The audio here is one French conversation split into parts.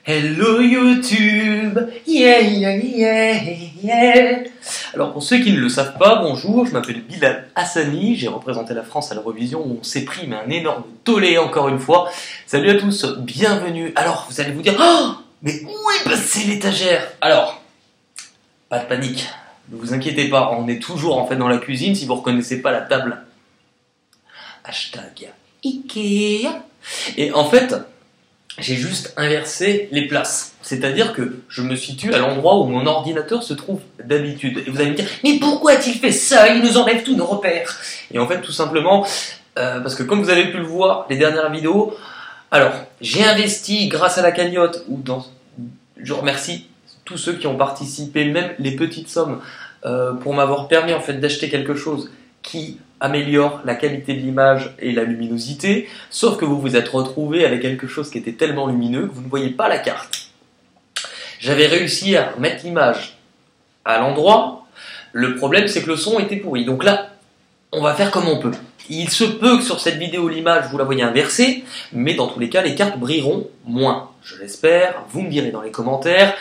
Hello YouTube, yeah yeah yeah yeah. Alors pour ceux qui ne le savent pas, bonjour, je m'appelle Bilal Hassani, j'ai représenté la France à l'Eurovision où on s'est pris mais un énorme tollé encore une fois. Salut à tous, bienvenue. Alors vous allez vous dire, oh, mais où est passée l'étagère? Alors, pas de panique, ne vous inquiétez pas, on est toujours en fait dans la cuisine si vous reconnaissez pas la table. Hashtag Ikea. Et en fait, j'ai juste inversé les places. C'est-à-dire que je me situe à l'endroit où mon ordinateur se trouve d'habitude. Et vous allez me dire, mais pourquoi a-t-il fait ça? Il nous enlève tous nos repères. Et en fait, tout simplement, parce que comme vous avez pu le voir, les dernières vidéos, alors, j'ai investi grâce à la cagnotte, je remercie tous ceux qui ont participé, même les petites sommes, pour m'avoir permis en fait d'acheter quelque chose qui améliore la qualité de l'image et la luminosité, sauf que vous vous êtes retrouvé avec quelque chose qui était tellement lumineux que vous ne voyez pas la carte. J'avais réussi à mettre l'image à l'endroit, le problème c'est que le son était pourri. Donc là, on va faire comme on peut. Il se peut que sur cette vidéo l'image vous la voyez inversée, mais dans tous les cas les cartes brilleront moins. Je l'espère, vous me direz dans les commentaires.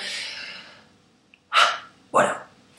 Voilà.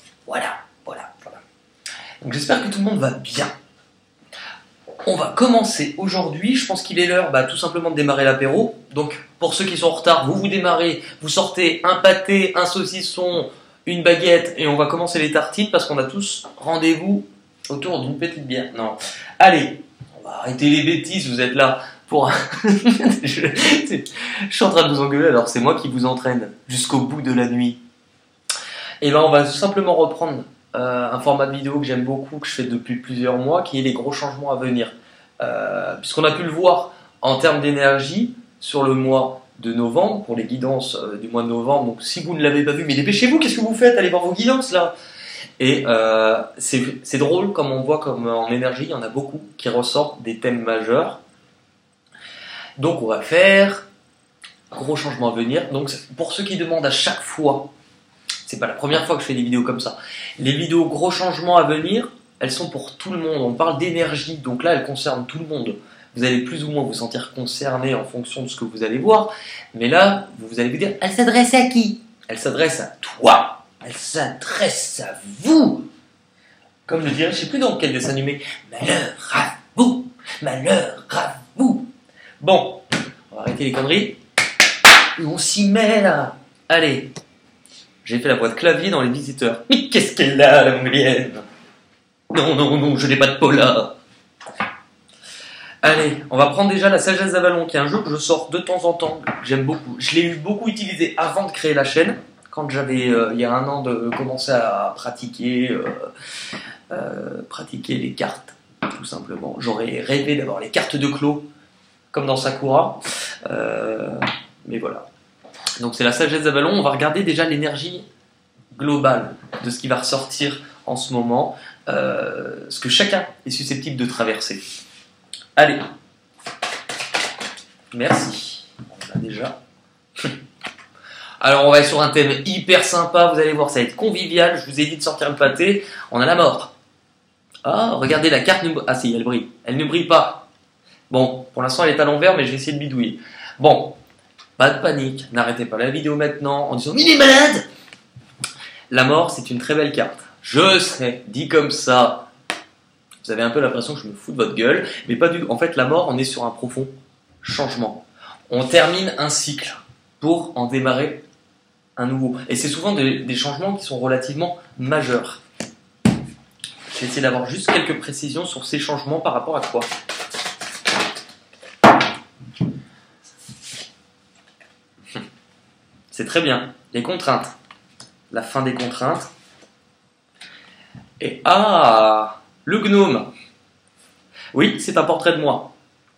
Donc j'espère que tout le monde va bien. On va commencer aujourd'hui, je pense qu'il est l'heure tout simplement de démarrer l'apéro. Donc pour ceux qui sont en retard, vous démarrez, vous sortez un pâté, un saucisson, une baguette et on va commencer les tartines parce qu'on a tous rendez-vous autour d'une petite bière. Non, allez, on va arrêter les bêtises, vous êtes là pour... je suis en train de vous engueuler alors c'est moi qui vous entraîne jusqu'au bout de la nuit. Et là on va tout simplement reprendre un format de vidéo que j'aime beaucoup, que je fais depuis plusieurs mois, qui est les gros changements à venir. Puisqu'on a pu le voir en termes d'énergie sur le mois de novembre, pour les guidances du mois de novembre. Donc si vous ne l'avez pas vu, mais dépêchez-vous, qu'est-ce que vous faites? Allez voir vos guidances là. Et c'est drôle comme on voit comme en énergie, il y en a beaucoup qui ressortent des thèmes majeurs. Donc on va faire gros changements à venir. Donc pour ceux qui demandent à chaque fois, c'est pas la première fois que je fais des vidéos comme ça. Les vidéos gros changements à venir, elles sont pour tout le monde. On parle d'énergie, donc là, elles concernent tout le monde. Vous allez plus ou moins vous sentir concerné en fonction de ce que vous allez voir. Mais là, vous allez vous dire, elle s'adresse à qui? Elle s'adresse à toi. Elle s'adresse à vous. Comme le dirait, je sais plus dans quel dessin animé. Malheur à vous. Malheur à vous. Bon, on va arrêter les conneries. Et on s'y met là. Allez. J'ai fait la voix de clavier dans les visiteurs. Mais qu'est-ce qu'elle a, la mongolienne? Non, je n'ai pas de polar. Allez, on va prendre déjà la sagesse d'Avalon, qui est un jeu que je sors de temps en temps, que j'aime beaucoup. Je l'ai eu beaucoup utilisé avant de créer la chaîne, quand j'avais, il y a un an, de commencer à pratiquer les cartes, tout simplement. J'aurais rêvé d'avoir les cartes de Clos, comme dans Sakura, mais voilà. Donc c'est la sagesse d'Avalon, on va regarder déjà l'énergie globale de ce qui va ressortir en ce moment, ce que chacun est susceptible de traverser. Allez, merci, on a déjà. Alors on va être sur un thème hyper sympa, vous allez voir, ça va être convivial, je vous ai dit de sortir le pâté, on a la mort. Ah, regardez la carte, ah si, elle brille, elle ne brille pas. Bon, pour l'instant elle est à l'envers, mais je vais essayer de bidouiller. Bon. Pas de panique, n'arrêtez pas la vidéo maintenant en disant « Mais il est malade !» La mort, c'est une très belle carte. Je sais, dit comme ça. Vous avez un peu l'impression que je me fous de votre gueule, mais pas du tout. En fait, la mort, on est sur un profond changement. On termine un cycle pour en démarrer un nouveau. Et c'est souvent des changements qui sont relativement majeurs. Je vais essayer d'avoir juste quelques précisions sur ces changements par rapport à quoi. C'est très bien. Les contraintes. La fin des contraintes. Et le gnome. Oui, c'est un portrait de moi.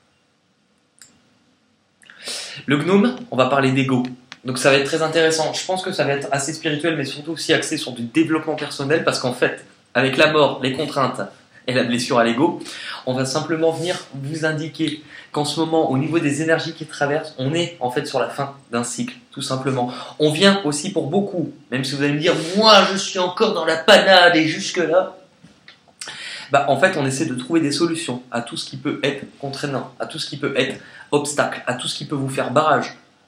Le gnome, on va parler d'ego. Donc ça va être très intéressant. Je pense que ça va être assez spirituel, mais surtout aussi axé sur du développement personnel, parce qu'en fait, avec la mort, les contraintes et la blessure à l'ego, on va simplement venir vous indiquer qu'en ce moment, au niveau des énergies qui traversent, on est en fait sur la fin d'un cycle, tout simplement. On vient aussi pour beaucoup, même si vous allez me dire, moi je suis encore dans la panade et jusque-là, en fait on essaie de trouver des solutions à tout ce qui peut être contraignant, à tout ce qui peut être obstacle, à tout ce qui peut vous faire barrage.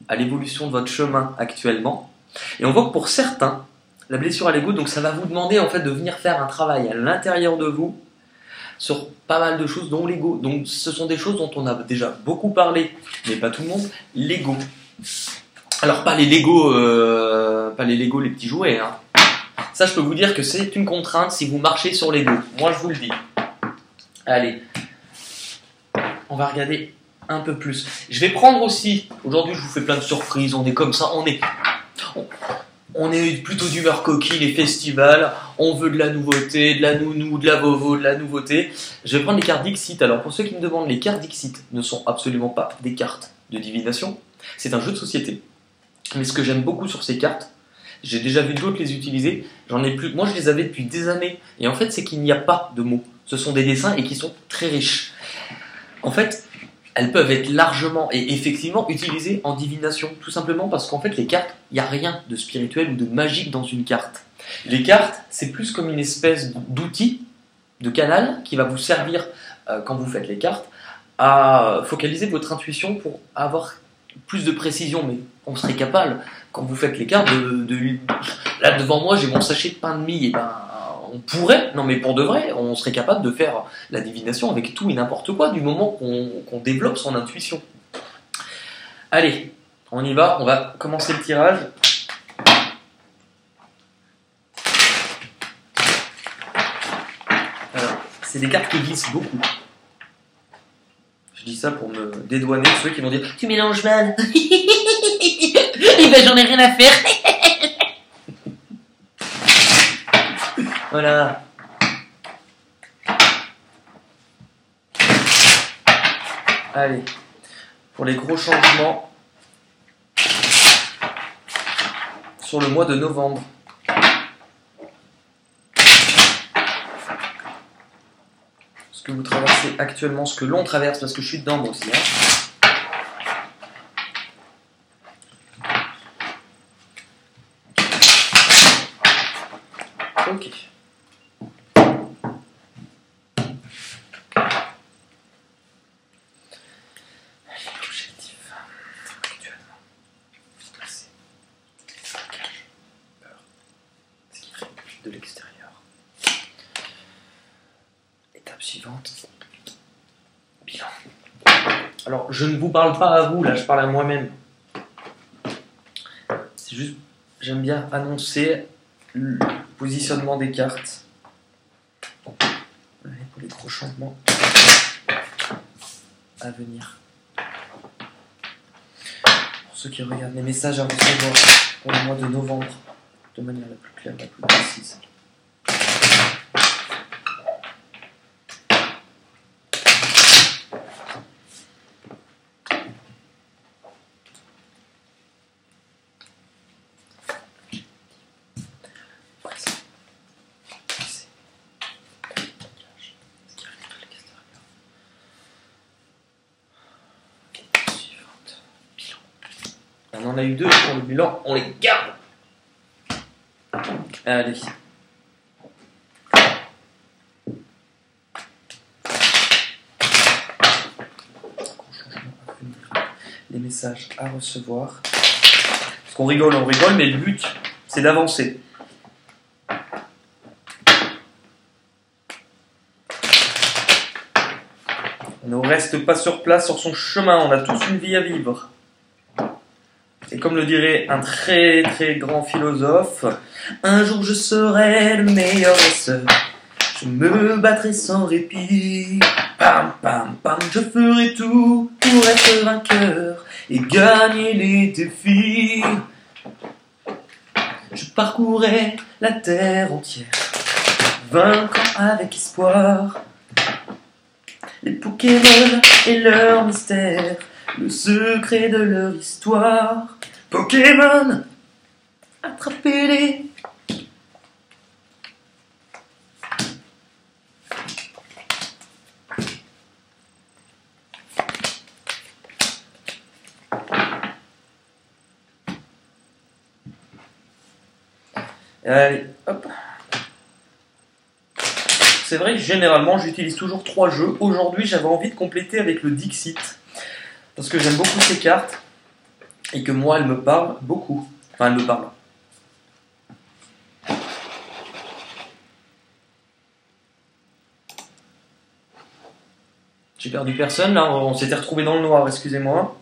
à l'évolution de votre chemin actuellement. Et on voit que pour certains, la blessure à l'ego, donc ça va vous demander en fait de venir faire un travail à l'intérieur de vous sur pas mal de choses, dont l'ego. Donc ce sont des choses dont on a déjà beaucoup parlé, mais pas tout le monde. L'ego. Alors pas les Lego, les petits jouets. Hein. Ça, je peux vous dire que c'est une contrainte si vous marchez sur l'ego. Moi, je vous le dis. Allez, on va regarder un peu plus. Je vais prendre aussi. Aujourd'hui, je vous fais plein de surprises. On est comme ça. On est plutôt d'humeur coquille, les festivals, on veut de la nouveauté, de la nounou, de la vovo, de la nouveauté. Je vais prendre les cartes Dixit. Alors pour ceux qui me demandent, les cartes Dixit ne sont absolument pas des cartes de divination. C'est un jeu de société. Mais ce que j'aime beaucoup sur ces cartes, j'ai déjà vu d'autres les utiliser, j'en ai plus. Moi je les avais depuis des années. Et en fait c'est qu'il n'y a pas de mots. Ce sont des dessins et qui sont très riches. En fait, elles peuvent être largement et effectivement utilisées en divination, tout simplement parce qu'en fait les cartes, il n'y a rien de spirituel ou de magique dans une carte. Les cartes, c'est plus comme une espèce d'outil, de canal, qui va vous servir, quand vous faites les cartes, à focaliser votre intuition pour avoir plus de précision. Mais on serait capable, quand vous faites les cartes, là devant moi j'ai mon sachet de pain de mie, et ben on pourrait, non mais pour de vrai, on serait capable de faire la divination avec tout et n'importe quoi du moment qu'on développe son intuition. Allez, on y va, on va commencer le tirage. Alors, c'est des cartes qui glissent beaucoup. Je dis ça pour me dédouaner de ceux qui vont dire « Tu mélanges mal !» Et ben j'en ai rien à faire. Voilà. Allez, pour les gros changements sur le mois de novembre. Ce que vous traversez actuellement, ce que l'on traverse, parce que je suis dedans moi aussi. Hein. Ok. De l'extérieur. Étape suivante. Bilan. Alors, je ne vous parle pas à vous, là, je parle à moi-même. C'est juste, j'aime bien annoncer le positionnement des cartes. Allez, pour les gros changements à venir. Pour ceux qui regardent les messages à recevoir pour le mois de novembre, de manière la plus claire, la plus précise. On en a eu deux pour le bilan, on les garde. Allez. Les messages à recevoir. Parce qu'on rigole, mais le but, c'est d'avancer. On ne reste pas sur place sur son chemin, on a tous une vie à vivre. Et comme le dirait un très très grand philosophe, un jour je serai le meilleur raceur, je me battrai sans répit, pam pam pam, je ferai tout pour être vainqueur et gagner les défis. Je parcourrai la terre entière, vaincant avec espoir les Pokémon et leur mystère, le secret de leur histoire. Pokémon, attrapez-les. Allez, hop. C'est vrai que généralement j'utilise toujours 3 jeux. Aujourd'hui j'avais envie de compléter avec le Dixit. Parce que j'aime beaucoup ces cartes. et que moi, elle me parle beaucoup. Enfin, elle me parle. J'ai perdu personne, là, on s'était retrouvé dans le noir, excusez-moi.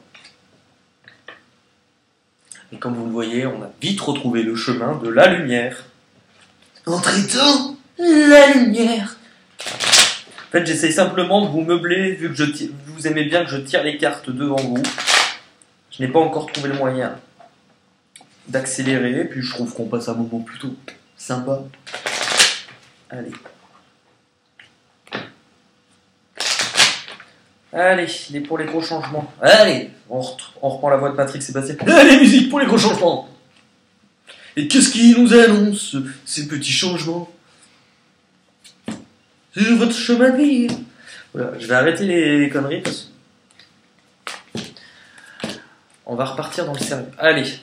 Et comme vous le voyez, on a vite retrouvé le chemin de la lumière. Entrez dans la lumière. En fait, j'essaye simplement de vous meubler, vu que vous aimez bien que je tire les cartes devant vous. Je n'ai pas encore trouvé le moyen d'accélérer, puis je trouve qu'on passe un moment plutôt sympa. Allez. Allez, pour les gros changements. Allez, on reprend la voix de Patrick Sébastien. Allez, musique pour les gros changements. Et qu'est-ce qui nous annonce ces petits changements sur votre chemin de vie? Voilà, je vais arrêter les conneries parce que on va repartir dans le sérieux. Allez.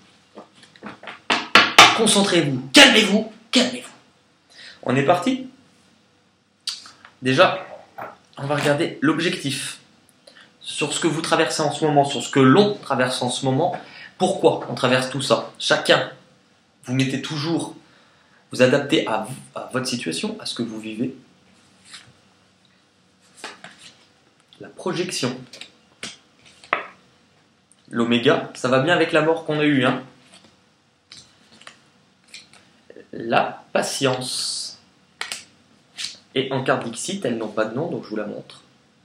Concentrez-vous. Calmez-vous. Calmez-vous. On est parti? Déjà, on va regarder l'objectif. Sur ce que vous traversez en ce moment, sur ce que l'on traverse en ce moment. Pourquoi on traverse tout ça? Chacun, vous mettez toujours, vous adaptez à votre situation, à ce que vous vivez. La projection. L'oméga, ça va bien avec la mort qu'on a eue, hein. La patience. Et en carte Dixit, elles n'ont pas de nom, donc je vous la montre.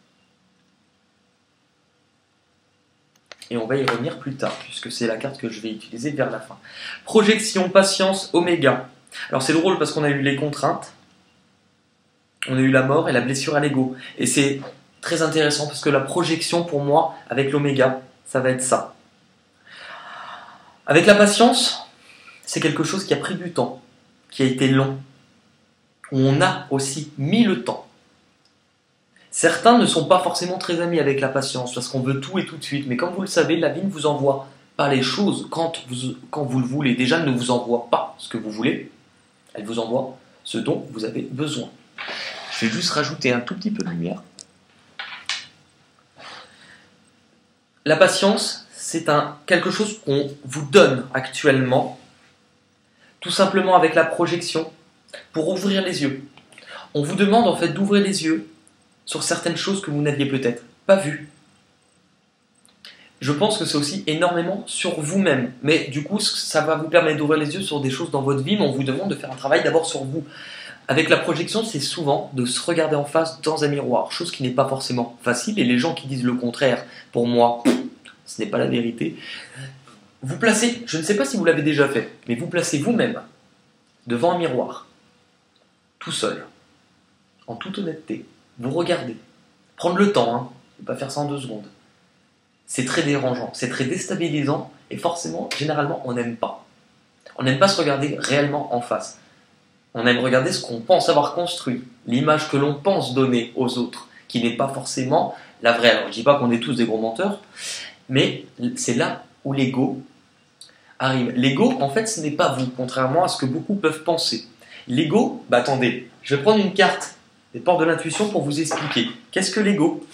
Et on va y revenir plus tard, puisque c'est la carte que je vais utiliser vers la fin. Projection, patience, oméga. Alors c'est drôle parce qu'on a eu les contraintes, on a eu la mort et la blessure à l'ego. Et c'est très intéressant parce que la projection, pour moi, avec l'oméga, ça va être ça. Avec la patience, c'est quelque chose qui a pris du temps, qui a été long. On a aussi mis le temps. Certains ne sont pas forcément très amis avec la patience parce qu'on veut tout et tout de suite. Mais comme vous le savez, la vie ne vous envoie pas les choses quand vous le voulez. Déjà, elle ne vous envoie pas ce que vous voulez. Elle vous envoie ce dont vous avez besoin. Je vais juste rajouter un tout petit peu de lumière. La patience, c'est quelque chose qu'on vous donne actuellement, tout simplement avec la projection, pour ouvrir les yeux. On vous demande en fait d'ouvrir les yeux sur certaines choses que vous n'aviez peut-être pas vues. Je pense que c'est aussi énormément sur vous-même. Mais du coup, ça va vous permettre d'ouvrir les yeux sur des choses dans votre vie, mais on vous demande de faire un travail d'abord sur vous. Avec la projection, c'est souvent de se regarder en face dans un miroir, chose qui n'est pas forcément facile, et les gens qui disent le contraire, pour moi, ce n'est pas la vérité. Vous placez, je ne sais pas si vous l'avez déjà fait, mais vous placez vous-même devant un miroir, tout seul, en toute honnêteté. Vous regardez. Prendre le temps, hein. Ne pas faire ça en 2 secondes. C'est très dérangeant, c'est très déstabilisant, et forcément, généralement, on n'aime pas. On n'aime pas se regarder réellement en face. On aime regarder ce qu'on pense avoir construit, l'image que l'on pense donner aux autres, qui n'est pas forcément la vraie. Alors, je ne dis pas qu'on est tous des gros menteurs, mais c'est là où l'ego arrive. L'ego, en fait, ce n'est pas vous, contrairement à ce que beaucoup peuvent penser. L'ego, attendez, je vais prendre une carte des portes de l'intuition pour vous expliquer. Qu'est-ce que l'ego?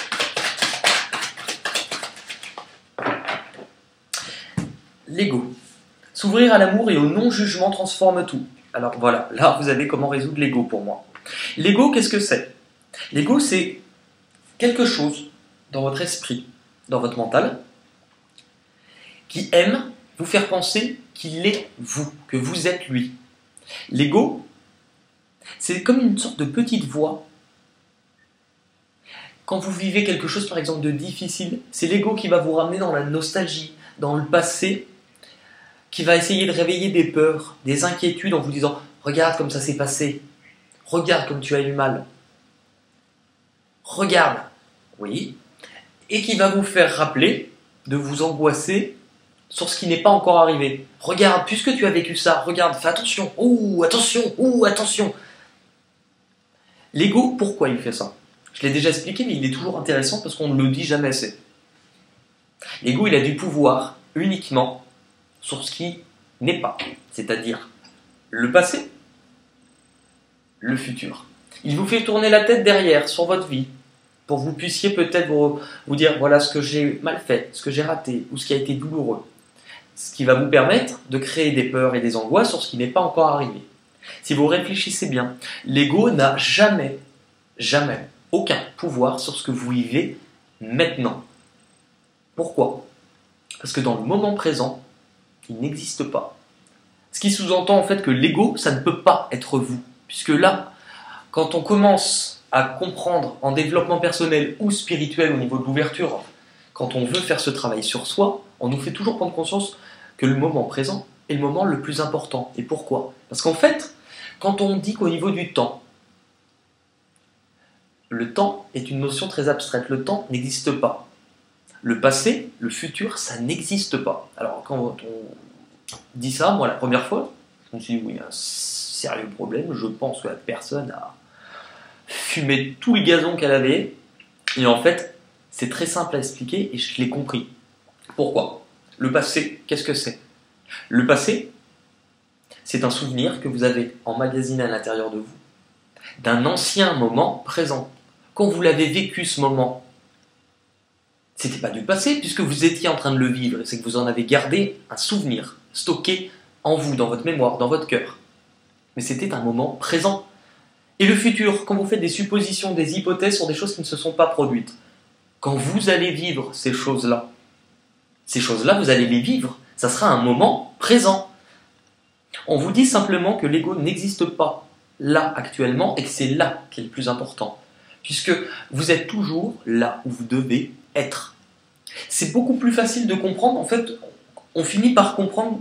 L'ego. S'ouvrir à l'amour et au non-jugement transforme tout. Alors voilà, là vous avez comment résoudre l'ego pour moi. L'ego, qu'est-ce que c'est? L'ego, c'est quelque chose dans votre esprit, dans votre mental, qui aime vous faire penser qu'il est vous, que vous êtes lui. L'ego, c'est comme une sorte de petite voix. Quand vous vivez quelque chose, par exemple, de difficile, c'est l'ego qui va vous ramener dans la nostalgie, dans le passé, qui va essayer de réveiller des peurs, des inquiétudes en vous disant « Regarde comme ça s'est passé. Regarde comme tu as eu mal. Regarde. » Oui. Et qui va vous faire rappeler de vous angoisser sur ce qui n'est pas encore arrivé. Regarde, puisque tu as vécu ça, regarde, fais attention. Ouh, attention, ouh, attention. L'ego, pourquoi il fait ça? Je l'ai déjà expliqué, mais il est toujours intéressant parce qu'on ne le dit jamais assez. L'ego, il a du pouvoir uniquement sur ce qui n'est pas, c'est-à-dire le passé, le futur. Il vous fait tourner la tête derrière sur votre vie. pour que vous puissiez peut-être vous dire voilà ce que j'ai mal fait, ce que j'ai raté ou ce qui a été douloureux. Ce qui va vous permettre de créer des peurs et des angoisses sur ce qui n'est pas encore arrivé. Si vous réfléchissez bien, l'ego n'a jamais, jamais aucun pouvoir sur ce que vous vivez maintenant. Pourquoi? Parce que dans le moment présent, il n'existe pas. Ce qui sous-entend en fait que l'ego, ça ne peut pas être vous. Puisque là, quand on commence à comprendre en développement personnel ou spirituel au niveau de l'ouverture, quand on veut faire ce travail sur soi, on nous fait toujours prendre conscience que le moment présent est le moment le plus important. Et pourquoi? Parce qu'en fait, quand on dit qu'au niveau du temps, le temps est une notion très abstraite, le temps n'existe pas. Le passé, le futur, ça n'existe pas. Alors quand on dit ça, moi la première fois, je me suis dit oui, il y a un sérieux problème, je pense que la personne a fumé tout le gazon qu'elle avait, et en fait, c'est très simple à expliquer et je l'ai compris. Pourquoi? Le passé, qu'est-ce que c'est? Le passé, c'est un souvenir que vous avez emmagasiné à l'intérieur de vous, d'un ancien moment présent. Quand vous l'avez vécu ce moment, c'était pas du passé puisque vous étiez en train de le vivre, c'est que vous en avez gardé un souvenir, stocké en vous, dans votre mémoire, dans votre cœur. Mais c'était un moment présent. Et le futur, quand vous faites des suppositions, des hypothèses sur des choses qui ne se sont pas produites, quand vous allez vivre ces choses-là, vous allez les vivre, ça sera un moment présent. On vous dit simplement que l'ego n'existe pas là actuellement et que c'est là qui est le plus important, puisque vous êtes toujours là où vous devez être. C'est beaucoup plus facile de comprendre, en fait, on finit par comprendre,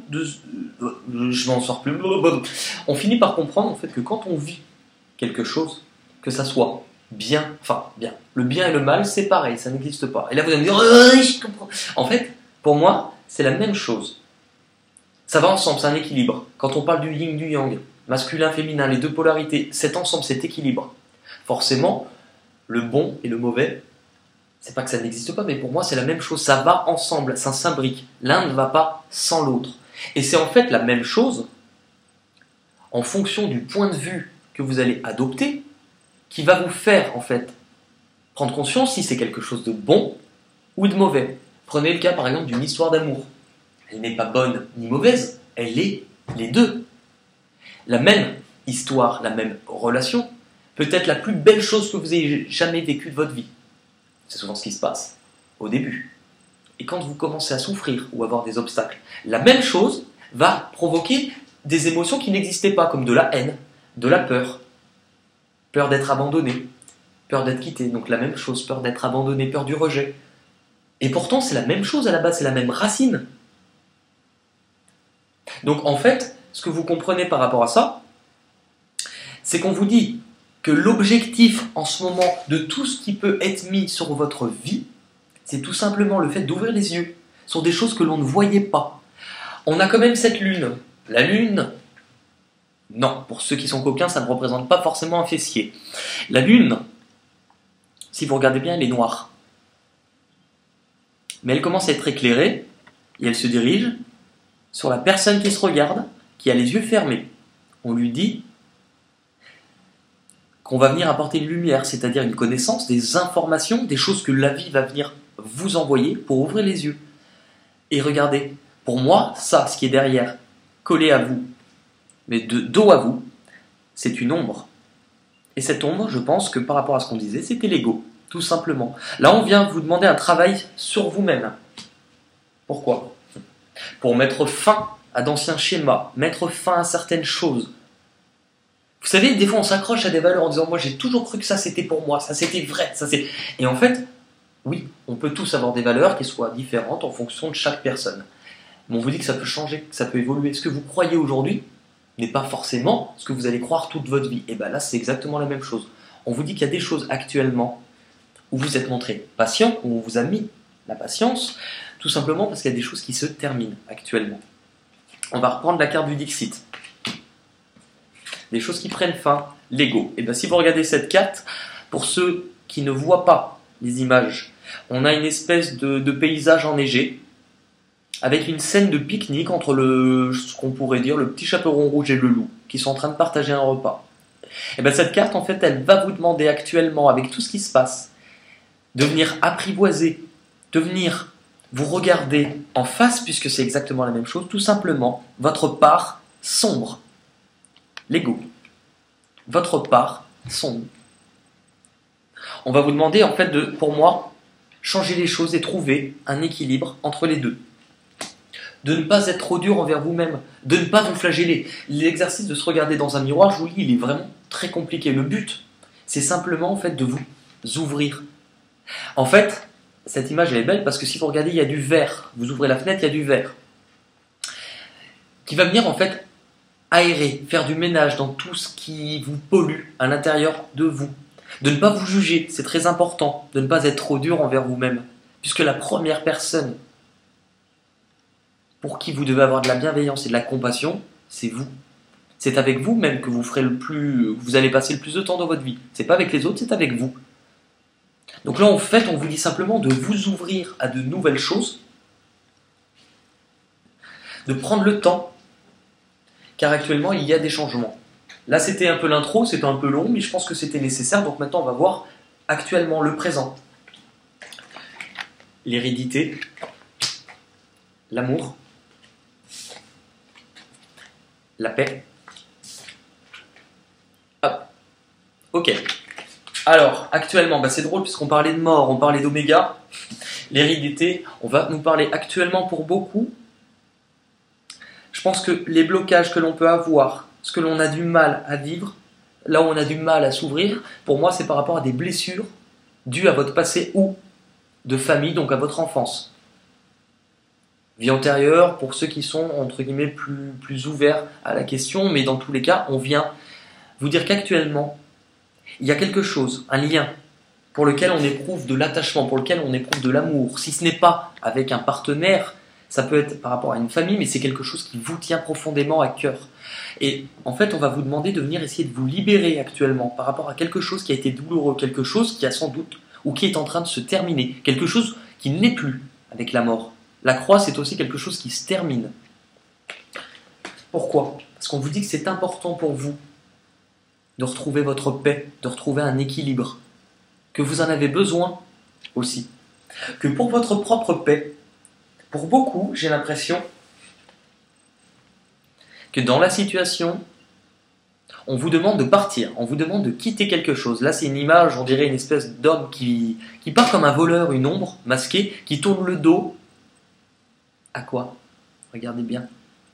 je m'en sors plus, on finit par comprendre en fait que quand on vit quelque chose, que ça soit bien, le bien et le mal, c'est pareil, ça n'existe pas. Et là vous allez me dire, je comprends. En fait, pour moi, c'est la même chose. Ça va ensemble, c'est un équilibre. Quand on parle du yin, du yang, masculin, féminin, les deux polarités, cet ensemble, cet équilibre. Forcément, le bon et le mauvais, c'est pas que ça n'existe pas, mais pour moi, c'est la même chose. Ça va ensemble, ça s'imbrique. L'un ne va pas sans l'autre. Et c'est en fait la même chose en fonction du point de vue que vous allez adopter qui va vous faire, en fait, prendre conscience si c'est quelque chose de bon ou de mauvais. Prenez le cas, par exemple, d'une histoire d'amour. Elle n'est pas bonne ni mauvaise, elle est les deux. La même histoire, la même relation, peut être la plus belle chose que vous ayez jamais vécue de votre vie. C'est souvent ce qui se passe au début. Et quand vous commencez à souffrir ou avoir des obstacles, la même chose va provoquer des émotions qui n'existaient pas, comme de la haine, de la peur, peur d'être abandonné, peur d'être quitté, donc la même chose, peur d'être abandonné, peur du rejet. Et pourtant, c'est la même chose à la base, c'est la même racine. Donc en fait, ce que vous comprenez par rapport à ça, c'est qu'on vous dit que l'objectif en ce moment de tout ce qui peut être mis sur votre vie, c'est tout simplement le fait d'ouvrir les yeux sur des choses que l'on ne voyait pas. On a quand même cette lune. La lune, non, pour ceux qui sont coquins, ça ne représente pas forcément un fessier. La lune, si vous regardez bien, elle est noire. Mais elle commence à être éclairée et elle se dirige sur la personne qui se regarde, qui a les yeux fermés. On lui dit qu'on va venir apporter une lumière, c'est-à-dire une connaissance, des informations, des choses que la vie va venir vous envoyer pour ouvrir les yeux. Et regardez, pour moi, ça, ce qui est derrière, collé à vous, mais de dos à vous, c'est une ombre. Et cette ombre, je pense que par rapport à ce qu'on disait, c'était l'ego, tout simplement. Là, on vient vous demander un travail sur vous-même. Pourquoi? Pour mettre fin à d'anciens schémas, mettre fin à certaines choses. Vous savez, des fois on s'accroche à des valeurs en disant moi j'ai toujours cru que ça c'était pour moi, ça c'était vrai, ça c'est... Et en fait, oui, on peut tous avoir des valeurs qui soient différentes en fonction de chaque personne. Mais on vous dit que ça peut changer, que ça peut évoluer. Ce que vous croyez aujourd'hui n'est pas forcément ce que vous allez croire toute votre vie. Et bien là c'est exactement la même chose. On vous dit qu'il y a des choses actuellement où vous êtes montré patient, où on vous a mis la patience, tout simplement parce qu'il y a des choses qui se terminent actuellement. On va reprendre la carte du Dixit. Des choses qui prennent fin, l'ego. Et bien si vous regardez cette carte, pour ceux qui ne voient pas les images, on a une espèce de paysage enneigé, avec une scène de pique-nique entre ce qu'on pourrait dire le petit chaperon rouge et le loup, qui sont en train de partager un repas. Et bien cette carte, en fait, elle va vous demander actuellement, avec tout ce qui se passe, de venir apprivoiser, de venir vous regarder en face, puisque c'est exactement la même chose, tout simplement votre part sombre. L'ego. Votre part sombre. On va vous demander en fait de, pour moi, changer les choses et trouver un équilibre entre les deux. De ne pas être trop dur envers vous-même, de ne pas vous flageller. L'exercice de se regarder dans un miroir, je vous le dis, il est vraiment très compliqué. Le but, c'est simplement en fait de vous ouvrir. En fait, cette image elle est belle parce que si vous regardez, il y a du verre. Vous ouvrez la fenêtre, il y a du verre qui va venir en fait aérer, faire du ménage dans tout ce qui vous pollue à l'intérieur de vous. De ne pas vous juger, c'est très important, de ne pas être trop dur envers vous-même, puisque la première personne pour qui vous devez avoir de la bienveillance et de la compassion, c'est vous. C'est avec vous-même que vous allez passer le plus de temps dans votre vie. C'est pas avec les autres, c'est avec vous. Donc là, en fait, on vous dit simplement de vous ouvrir à de nouvelles choses, de prendre le temps, car actuellement, il y a des changements. Là, c'était un peu l'intro, c'était un peu long, mais je pense que c'était nécessaire. Donc maintenant, on va voir actuellement le présent. L'hérédité, l'amour, la paix. Hop. Ok. Alors, actuellement, c'est drôle puisqu'on parlait de mort, on parlait d'oméga. L'hérédité, on va nous parler actuellement pour beaucoup. Je pense que les blocages que l'on peut avoir, ce que l'on a du mal à vivre, là où on a du mal à s'ouvrir, pour moi, c'est par rapport à des blessures dues à votre passé ou de famille, donc à votre enfance. Vie antérieure, pour ceux qui sont, entre guillemets, plus ouverts à la question, mais dans tous les cas, on vient vous dire qu'actuellement, il y a quelque chose, un lien, pour lequel on éprouve de l'attachement, pour lequel on éprouve de l'amour. Si ce n'est pas avec un partenaire, ça peut être par rapport à une famille, mais c'est quelque chose qui vous tient profondément à cœur. Et en fait, on va vous demander de venir essayer de vous libérer actuellement par rapport à quelque chose qui a été douloureux, quelque chose qui a sans doute, ou qui est en train de se terminer, quelque chose qui n'est plus avec la mort. La croix, c'est aussi quelque chose qui se termine. Pourquoi? Parce qu'on vous dit que c'est important pour vous de retrouver votre paix, de retrouver un équilibre, que vous en avez besoin aussi. Que pour votre propre paix, pour beaucoup, j'ai l'impression que dans la situation, on vous demande de partir, on vous demande de quitter quelque chose. Là, c'est une image, on dirait une espèce d'homme qui part comme un voleur, une ombre masquée, qui tourne le dos. À quoi? Regardez bien.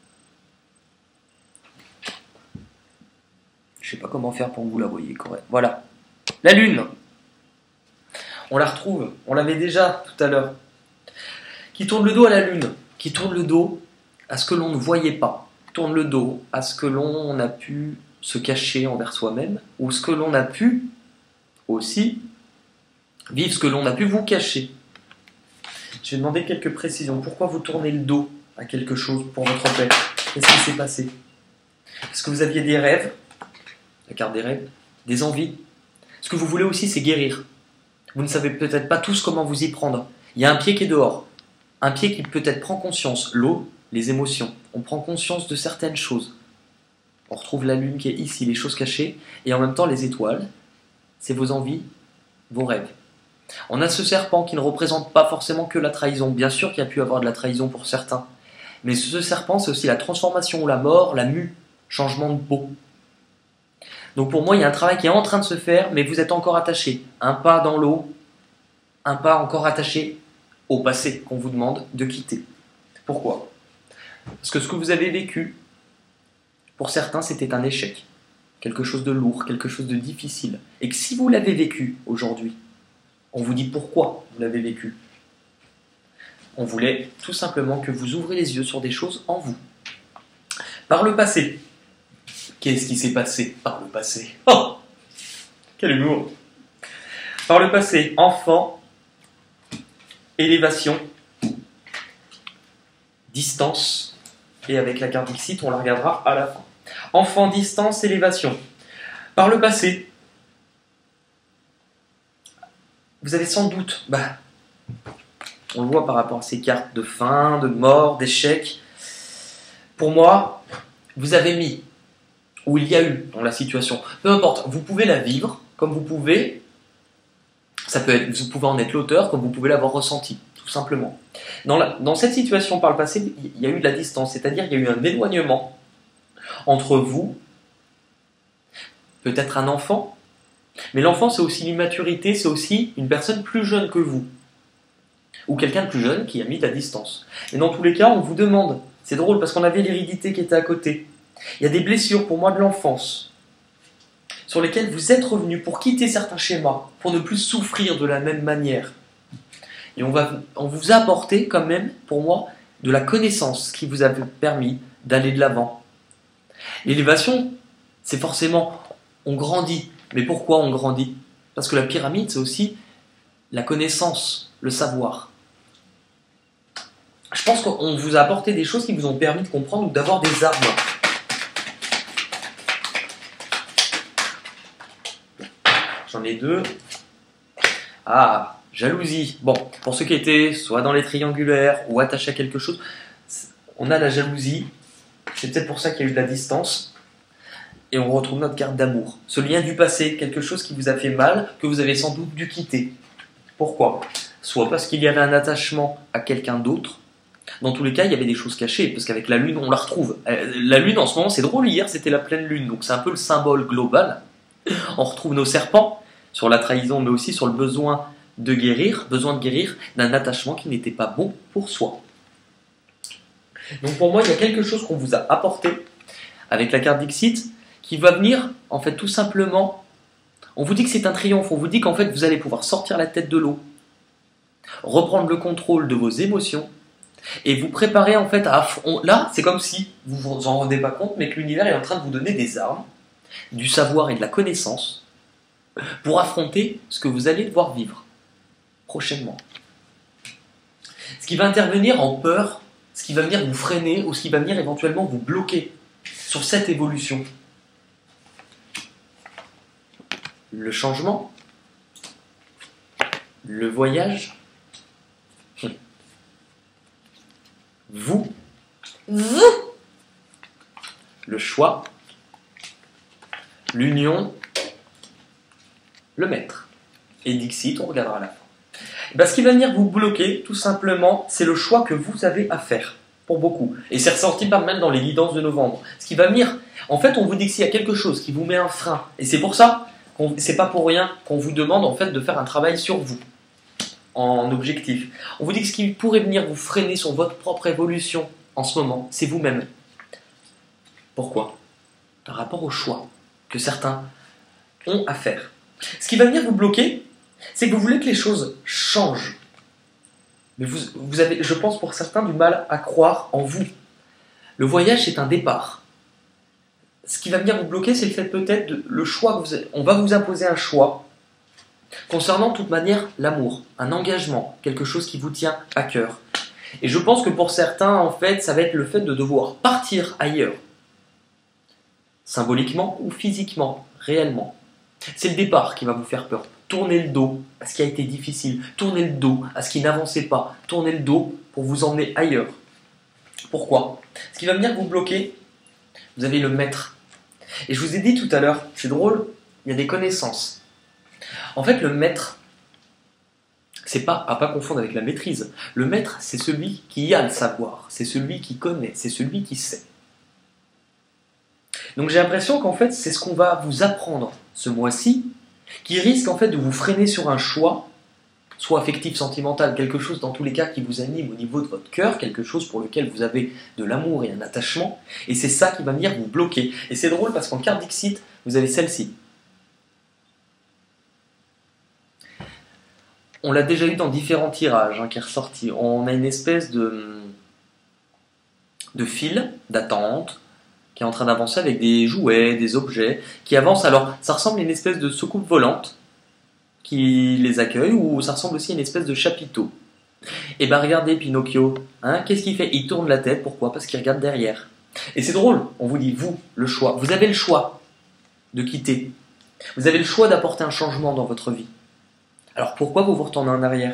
Je ne sais pas comment faire pour que vous la voyez correct. Voilà. La lune. On la retrouve. On l'avait déjà tout à l'heure. Qui tourne le dos à la lune. Qui tourne le dos à ce que l'on ne voyait pas. Tourne le dos à ce que l'on a pu se cacher envers soi-même. Ou ce que l'on a pu aussi vivre, ce que l'on a pu vous cacher. Je vais demander quelques précisions. Pourquoi vous tournez le dos à quelque chose pour votre paix? Qu'est-ce qui s'est passé? Est-ce que vous aviez des rêves? La carte des rêves, des envies. Ce que vous voulez aussi, c'est guérir. Vous ne savez peut-être pas tous comment vous y prendre. Il y a un pied qui est dehors. Un pied qui peut-être prend conscience. L'eau, les émotions. On prend conscience de certaines choses. On retrouve la lune qui est ici, les choses cachées. Et en même temps, les étoiles, c'est vos envies, vos rêves. On a ce serpent qui ne représente pas forcément que la trahison. Bien sûr qu'il y a pu avoir de la trahison pour certains. Mais ce serpent, c'est aussi la transformation ou la mort, la mue, changement de peau. Donc pour moi, il y a un travail qui est en train de se faire, mais vous êtes encore attaché. Un pas dans l'eau, un pas encore attaché au passé qu'on vous demande de quitter. Pourquoi? Parce que ce que vous avez vécu, pour certains, c'était un échec. Quelque chose de lourd, quelque chose de difficile. Et que si vous l'avez vécu aujourd'hui, on vous dit pourquoi vous l'avez vécu. On voulait tout simplement que vous ouvrez les yeux sur des choses en vous. Par le passé. Qu'est-ce qui s'est passé par le passé? Oh, quel humour! Par le passé, enfant, élévation, distance, et avec la carte Dixit, on la regardera à la fin. Enfant, distance, élévation. Par le passé, vous avez sans doute, on le voit par rapport à ces cartes de fin, de mort, d'échec. Pour moi, vous avez mis, où il y a eu dans la situation, peu importe, vous pouvez la vivre comme vous pouvez Vous pouvez en être l'auteur comme vous pouvez l'avoir ressenti, tout simplement. Dans cette situation par le passé, il y a eu de la distance, c'est-à-dire il y a eu un éloignement entre vous, peut-être un enfant, mais l'enfant c'est aussi l'immaturité, c'est aussi une personne plus jeune que vous, ou quelqu'un de plus jeune qui a mis de la distance. Et dans tous les cas, on vous demande, c'est drôle parce qu'on avait l'hérédité qui était à côté, il y a des blessures pour moi de l'enfance, sur lesquelles vous êtes revenu pour quitter certains schémas, pour ne plus souffrir de la même manière. Et on vous a apporté quand même, pour moi, de la connaissance qui vous a permis d'aller de l'avant. L'élévation, c'est forcément, on grandit. Mais pourquoi on grandit? Parce que la pyramide, c'est aussi la connaissance, le savoir. Je pense qu'on vous a apporté des choses qui vous ont permis de comprendre ou d'avoir des armes. J'en ai deux. Ah, jalousie. Bon, pour ceux qui étaient soit dans les triangulaires ou attachés à quelque chose, on a la jalousie. C'est peut-être pour ça qu'il y a eu de la distance. Et on retrouve notre carte d'amour. Ce lien du passé, quelque chose qui vous a fait mal, que vous avez sans doute dû quitter. Pourquoi? Soit parce qu'il y avait un attachement à quelqu'un d'autre. Dans tous les cas, il y avait des choses cachées, parce qu'avec la lune, on la retrouve. La lune, en ce moment, c'est drôle, hier, c'était la pleine lune, donc c'est un peu le symbole global. On retrouve nos serpents sur la trahison, mais aussi sur le besoin de guérir d'un attachement qui n'était pas bon pour soi. Donc pour moi, il y a quelque chose qu'on vous a apporté avec la carte Dixit, qui va venir, en fait, tout simplement, on vous dit que c'est un triomphe, on vous dit qu'en fait, vous allez pouvoir sortir la tête de l'eau, reprendre le contrôle de vos émotions, et vous préparer en fait à... Là, c'est comme si vous vous en rendez pas compte, mais que l'univers est en train de vous donner des armes, du savoir et de la connaissance, pour affronter ce que vous allez devoir vivre prochainement. Ce qui va intervenir en peur, ce qui va venir vous freiner, ou ce qui va venir éventuellement vous bloquer sur cette évolution. Le changement, le voyage, vous, le choix, l'union, le maître. Et Dixit, on regardera à la fin. Et bien, ce qui va venir vous bloquer, tout simplement, c'est le choix que vous avez à faire, pour beaucoup. Et c'est ressorti pas mal dans les guidances de novembre. Ce qui va venir, en fait, on vous dit que s'il y a quelque chose qui vous met un frein, et c'est pour ça, c'est pas pour rien qu'on vous demande en fait de faire un travail sur vous, en objectif. On vous dit que ce qui pourrait venir vous freiner sur votre propre évolution en ce moment, c'est vous-même. Pourquoi? Par rapport au choix que certains ont à faire. Ce qui va venir vous bloquer, c'est que vous voulez que les choses changent. Mais vous avez, je pense pour certains, du mal à croire en vous. Le voyage, c'est un départ. Ce qui va venir vous bloquer, c'est le fait peut-être le choix que on va vous imposer un choix concernant de toute manière l'amour, un engagement, quelque chose qui vous tient à cœur. Et je pense que pour certains, en fait, ça va être le fait de devoir partir ailleurs. Symboliquement ou physiquement, réellement. C'est le départ qui va vous faire peur. Tournez le dos à ce qui a été difficile. Tournez le dos à ce qui n'avançait pas. Tournez le dos pour vous emmener ailleurs. Pourquoi? Ce qui va venir vous bloquer, vous avez le maître. Et je vous ai dit tout à l'heure, c'est drôle, il y a des connaissances. En fait, le maître, c'est pas à pas confondre avec la maîtrise. Le maître, c'est celui qui a le savoir, c'est celui qui connaît, c'est celui qui sait. Donc j'ai l'impression qu'en fait, c'est ce qu'on va vous apprendre ce mois-ci, qui risque en fait de vous freiner sur un choix, soit affectif, sentimental, quelque chose dans tous les cas qui vous anime au niveau de votre cœur, quelque chose pour lequel vous avez de l'amour et un attachement, et c'est ça qui va venir vous bloquer. Et c'est drôle parce qu'en carte Dixit, vous avez celle-ci. On l'a déjà eu dans différents tirages qui est ressorti. On a une espèce de fil d'attente qui est en train d'avancer avec des jouets, des objets qui avancent. Alors, ça ressemble à une espèce de soucoupe volante qui les accueille, ou ça ressemble aussi à une espèce de chapiteau. Et ben regardez Pinocchio, hein, qu'est-ce qu'il fait? Il tourne la tête, pourquoi? Parce qu'il regarde derrière. Et c'est drôle, on vous dit, vous, le choix. Vous avez le choix de quitter. Vous avez le choix d'apporter un changement dans votre vie. Alors pourquoi vous vous retournez en arrière?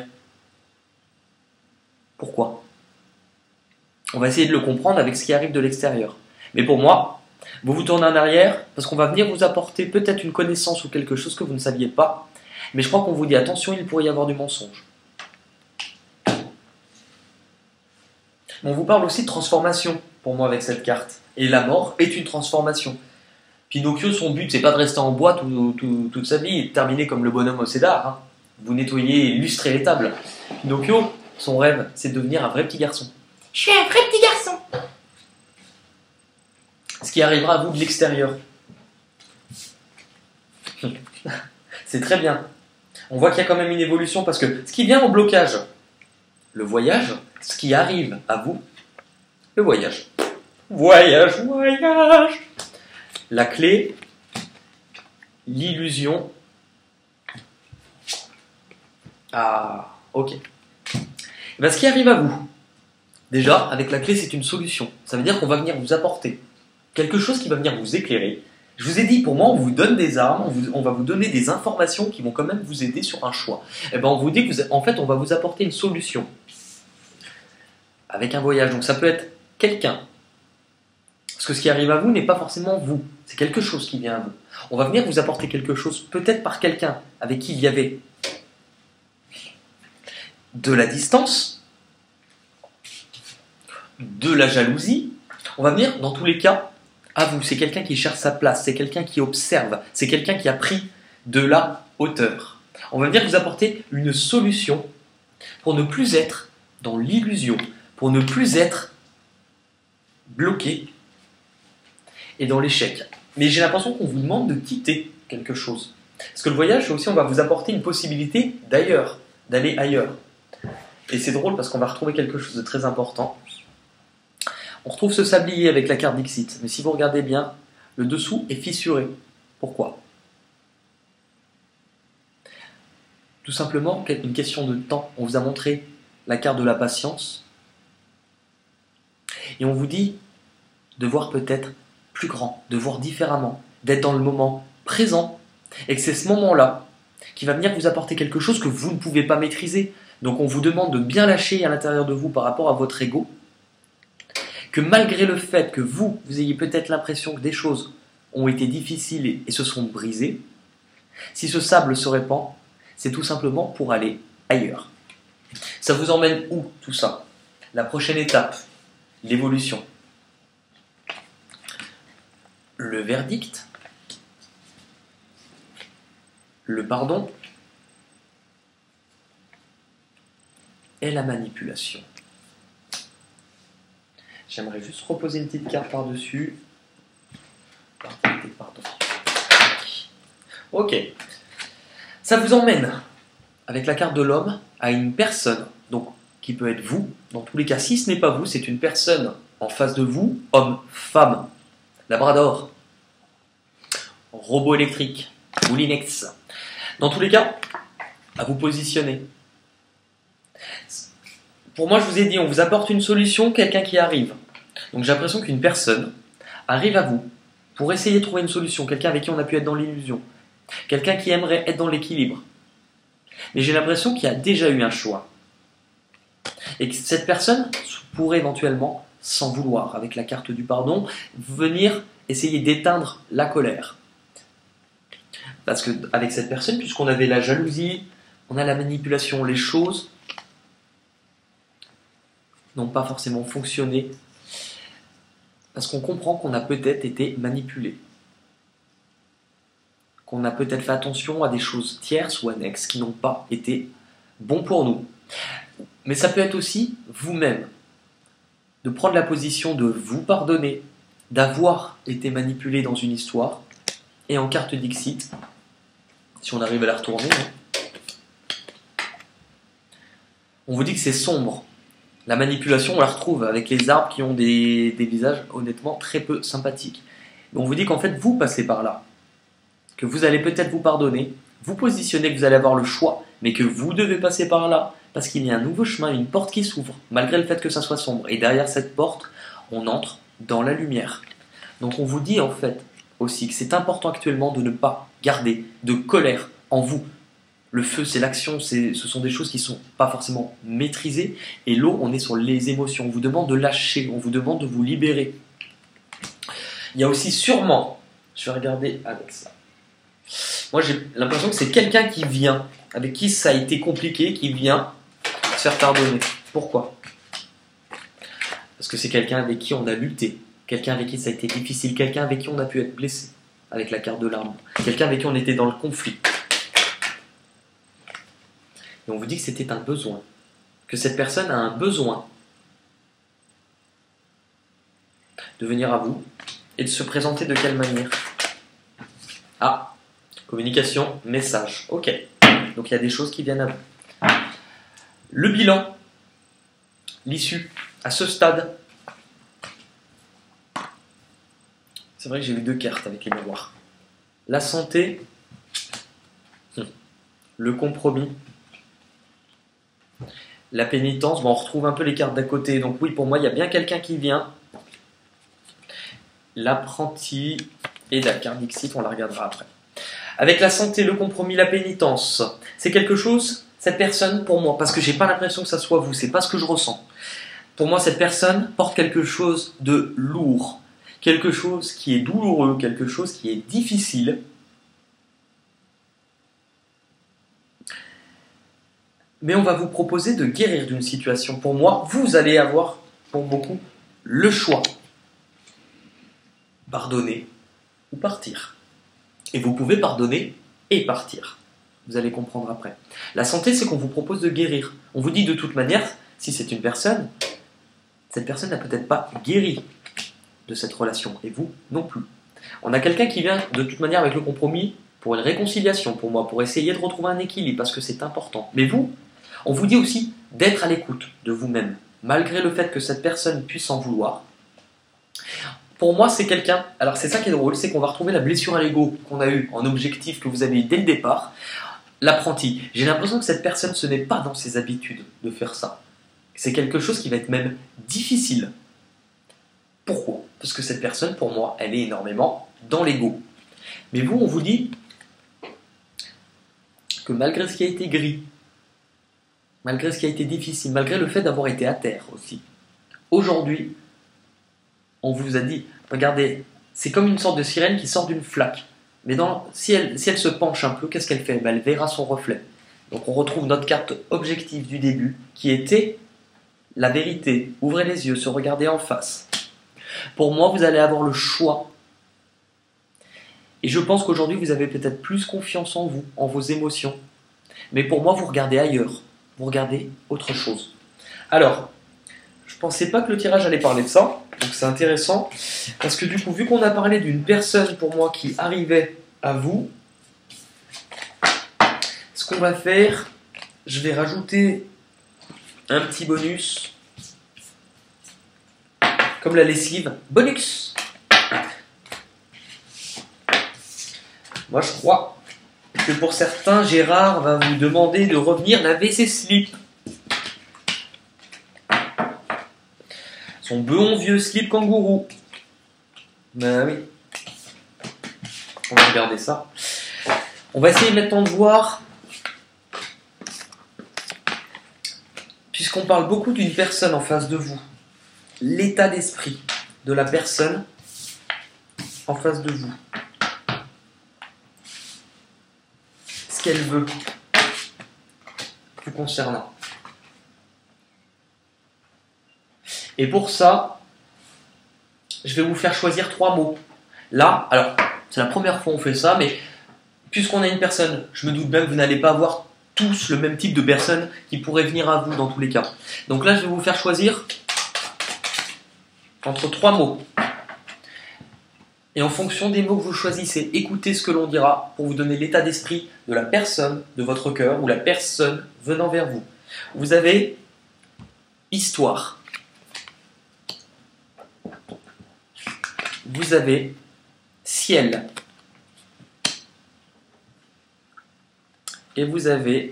Pourquoi? On va essayer de le comprendre avec ce qui arrive de l'extérieur. Mais pour moi, vous vous tournez en arrière parce qu'on va venir vous apporter peut-être une connaissance ou quelque chose que vous ne saviez pas, Mais je crois qu'on vous dit attention, il pourrait y avoir du mensonge. On vous parle aussi de transformation pour moi avec cette carte. Et la mort est une transformation. Pinocchio, son but, c'est pas de rester en bois toute sa vie et de terminer comme le bonhomme au cédar. Hein. Vous nettoyez et lustrez les tables. Pinocchio, son rêve, c'est de devenir un vrai petit garçon. Je suis un vrai petit garçon. Ce qui arrivera à vous de l'extérieur. C'est très bien. On voit qu'il y a quand même une évolution parce que ce qui vient au blocage, le voyage, ce qui arrive à vous, le voyage. Voyage, voyage. La clé, l'illusion. Ah, ok. Et bien, ce qui arrive à vous, déjà, avec la clé, c'est une solution. Ça veut dire qu'on va venir vous apporter quelque chose qui va venir vous éclairer. Je vous ai dit, pour moi, on vous donne des armes, on va vous donner des informations qui vont quand même vous aider sur un choix. Et ben, on vous dit que, en fait, on va vous apporter une solution avec un voyage. Donc, ça peut être quelqu'un. Parce que ce qui arrive à vous n'est pas forcément vous. C'est quelque chose qui vient à vous. On va venir vous apporter quelque chose, peut-être par quelqu'un avec qui il y avait de la distance, de la jalousie. On va venir, dans tous les cas, à vous. C'est quelqu'un qui cherche sa place, c'est quelqu'un qui observe, c'est quelqu'un qui a pris de la hauteur. On va venir vous apporter une solution pour ne plus être dans l'illusion, pour ne plus être bloqué et dans l'échec. Mais j'ai l'impression qu'on vous demande de quitter quelque chose. Parce que le voyage, aussi, on va vous apporter une possibilité d'ailleurs, d'aller ailleurs. Et c'est drôle parce qu'on va retrouver quelque chose de très important. On retrouve ce sablier avec la carte Dixit. Mais si vous regardez bien, le dessous est fissuré. Pourquoi? Tout simplement, une question de temps. On vous a montré la carte de la patience. Et on vous dit de voir peut-être plus grand, de voir différemment, d'être dans le moment présent. Et que c'est ce moment-là qui va venir vous apporter quelque chose que vous ne pouvez pas maîtriser. Donc on vous demande de bien lâcher à l'intérieur de vous par rapport à votre ego. Que malgré le fait que vous ayez peut-être l'impression que des choses ont été difficiles et se sont brisées, si ce sable se répand, c'est tout simplement pour aller ailleurs. Ça vous emmène où tout ça? La prochaine étape, l'évolution. Le verdict, le pardon et la manipulation. J'aimerais juste reposer une petite carte par-dessus. Pardon. Ok. Ça vous emmène, avec la carte de l'homme, à une personne, donc qui peut être vous. Dans tous les cas, si ce n'est pas vous, c'est une personne en face de vous, homme, femme, labrador, robot électrique, Moulinex. Dans tous les cas, à vous positionner. Pour moi, je vous ai dit, on vous apporte une solution, quelqu'un qui arrive. Donc j'ai l'impression qu'une personne arrive à vous pour essayer de trouver une solution, quelqu'un avec qui on a pu être dans l'illusion, quelqu'un qui aimerait être dans l'équilibre. Mais j'ai l'impression qu'il y a déjà eu un choix. Et que cette personne pourrait éventuellement, sans vouloir, avec la carte du pardon, venir essayer d'éteindre la colère. Parce qu'avec cette personne, puisqu'on avait la jalousie, on a la manipulation, les choses n'ont pas forcément fonctionné parce qu'on comprend qu'on a peut-être été manipulé, qu'on a peut-être fait attention à des choses tierces ou annexes qui n'ont pas été bons pour nous. Mais ça peut être aussi vous-même, de prendre la position de vous pardonner, d'avoir été manipulé dans une histoire, et en carte Dixit, si on arrive à la retourner, on vous dit que c'est sombre. La manipulation, on la retrouve avec les arbres qui ont des visages honnêtement très peu sympathiques. On vous dit qu'en fait, vous passez par là. Que vous allez peut-être vous pardonner, vous positionnez que vous allez avoir le choix, mais que vous devez passer par là, parce qu'il y a un nouveau chemin, une porte qui s'ouvre, malgré le fait que ça soit sombre. Et derrière cette porte, on entre dans la lumière. Donc on vous dit en fait aussi que c'est important actuellement de ne pas garder de colère en vous. Le feu, c'est l'action, ce sont des choses qui ne sont pas forcément maîtrisées. Et l'eau, on est sur les émotions. On vous demande de lâcher, on vous demande de vous libérer. Il y a aussi sûrement, je vais regarder avec ça, Moi, j'ai l'impression que c'est quelqu'un qui vient, avec qui ça a été compliqué, qui vient se faire pardonner. Pourquoi? Parce que c'est quelqu'un avec qui on a lutté, quelqu'un avec qui ça a été difficile, quelqu'un avec qui on a pu être blessé, avec la carte de l'arme, quelqu'un avec qui on était dans le conflit. Et on vous dit que c'était un besoin, que cette personne a un besoin de venir à vous et de se présenter de quelle manière? Ah, communication, message. Ok, donc il y a des choses qui viennent à vous. Le bilan, l'issue, à ce stade. C'est vrai que j'ai eu 2 cartes avec les miroirs. La santé, le compromis, la pénitence. Bon, on retrouve un peu les cartes d'à côté. Donc oui, pour moi, il y a bien quelqu'un qui vient. L'apprenti et la carte d'Ixit, on la regardera après. Avec la santé, le compromis, la pénitence, c'est quelque chose, cette personne, pour moi, parce que j'ai pas l'impression que ça soit vous, c'est pas ce que je ressens. Pour moi, cette personne porte quelque chose de lourd, quelque chose qui est douloureux, quelque chose qui est difficile. Mais on va vous proposer de guérir d'une situation. Pour moi, vous allez avoir, pour beaucoup, le choix. Pardonner ou partir. Et vous pouvez pardonner et partir. Vous allez comprendre après. La santé, c'est qu'on vous propose de guérir. On vous dit de toute manière, si c'est une personne, cette personne n'a peut-être pas guéri de cette relation. Et vous, non plus. On a quelqu'un qui vient de toute manière avec le compromis pour une réconciliation, pour moi, pour essayer de retrouver un équilibre, parce que c'est important. Mais vous, on vous dit aussi d'être à l'écoute de vous-même, malgré le fait que cette personne puisse en vouloir. Pour moi, c'est quelqu'un, alors c'est ça qui est drôle, c'est qu'on va retrouver la blessure à l'ego qu'on a eue en objectif, que vous avez eu dès le départ, l'apprenti. J'ai l'impression que cette personne, ce n'est pas dans ses habitudes de faire ça. C'est quelque chose qui va être même difficile. Pourquoi? Parce que cette personne, pour moi, elle est énormément dans l'ego. Mais vous, on vous dit que malgré ce qui a été gris, malgré ce qui a été difficile, malgré le fait d'avoir été à terre aussi, aujourd'hui, on vous a dit, regardez, c'est comme une sorte de sirène qui sort d'une flaque. Mais si elle se penche un peu, qu'est-ce qu'elle fait? Elle verra son reflet. Donc on retrouve notre carte objective du début, qui était la vérité. Ouvrez les yeux, se regarder en face. Pour moi, vous allez avoir le choix. Et je pense qu'aujourd'hui, vous avez peut-être plus confiance en vous, en vos émotions. Mais pour moi, vous regardez ailleurs. Vous regardez autre chose. Alors, je ne pensais pas que le tirage allait parler de ça. Donc c'est intéressant. Parce que du coup, vu qu'on a parlé d'une personne, pour moi, qui arrivait à vous, ce qu'on va faire, je vais rajouter un petit bonus. Comme la lessive. Bonus! Moi, je crois que pour certains, Gérard va vous demander de revenir laver ses slips. Son bon vieux slip kangourou. Ben oui. On va regarder ça. On va essayer maintenant de voir, puisqu'on parle beaucoup d'une personne en face de vous, l'état d'esprit de la personne en face de vous. Ce qu'elle veut vous concernant. Et pour ça, je vais vous faire choisir 3 mots. Là, alors, c'est la première fois qu'on fait ça, mais puisqu'on a une personne, je me doute bien que vous n'allez pas avoir tous le même type de personne qui pourrait venir à vous dans tous les cas. Donc là, je vais vous faire choisir entre 3 mots. Et en fonction des mots que vous choisissez, écoutez ce que l'on dira pour vous donner l'état d'esprit de la personne de votre cœur ou la personne venant vers vous. Vous avez histoire. Vous avez ciel. Et vous avez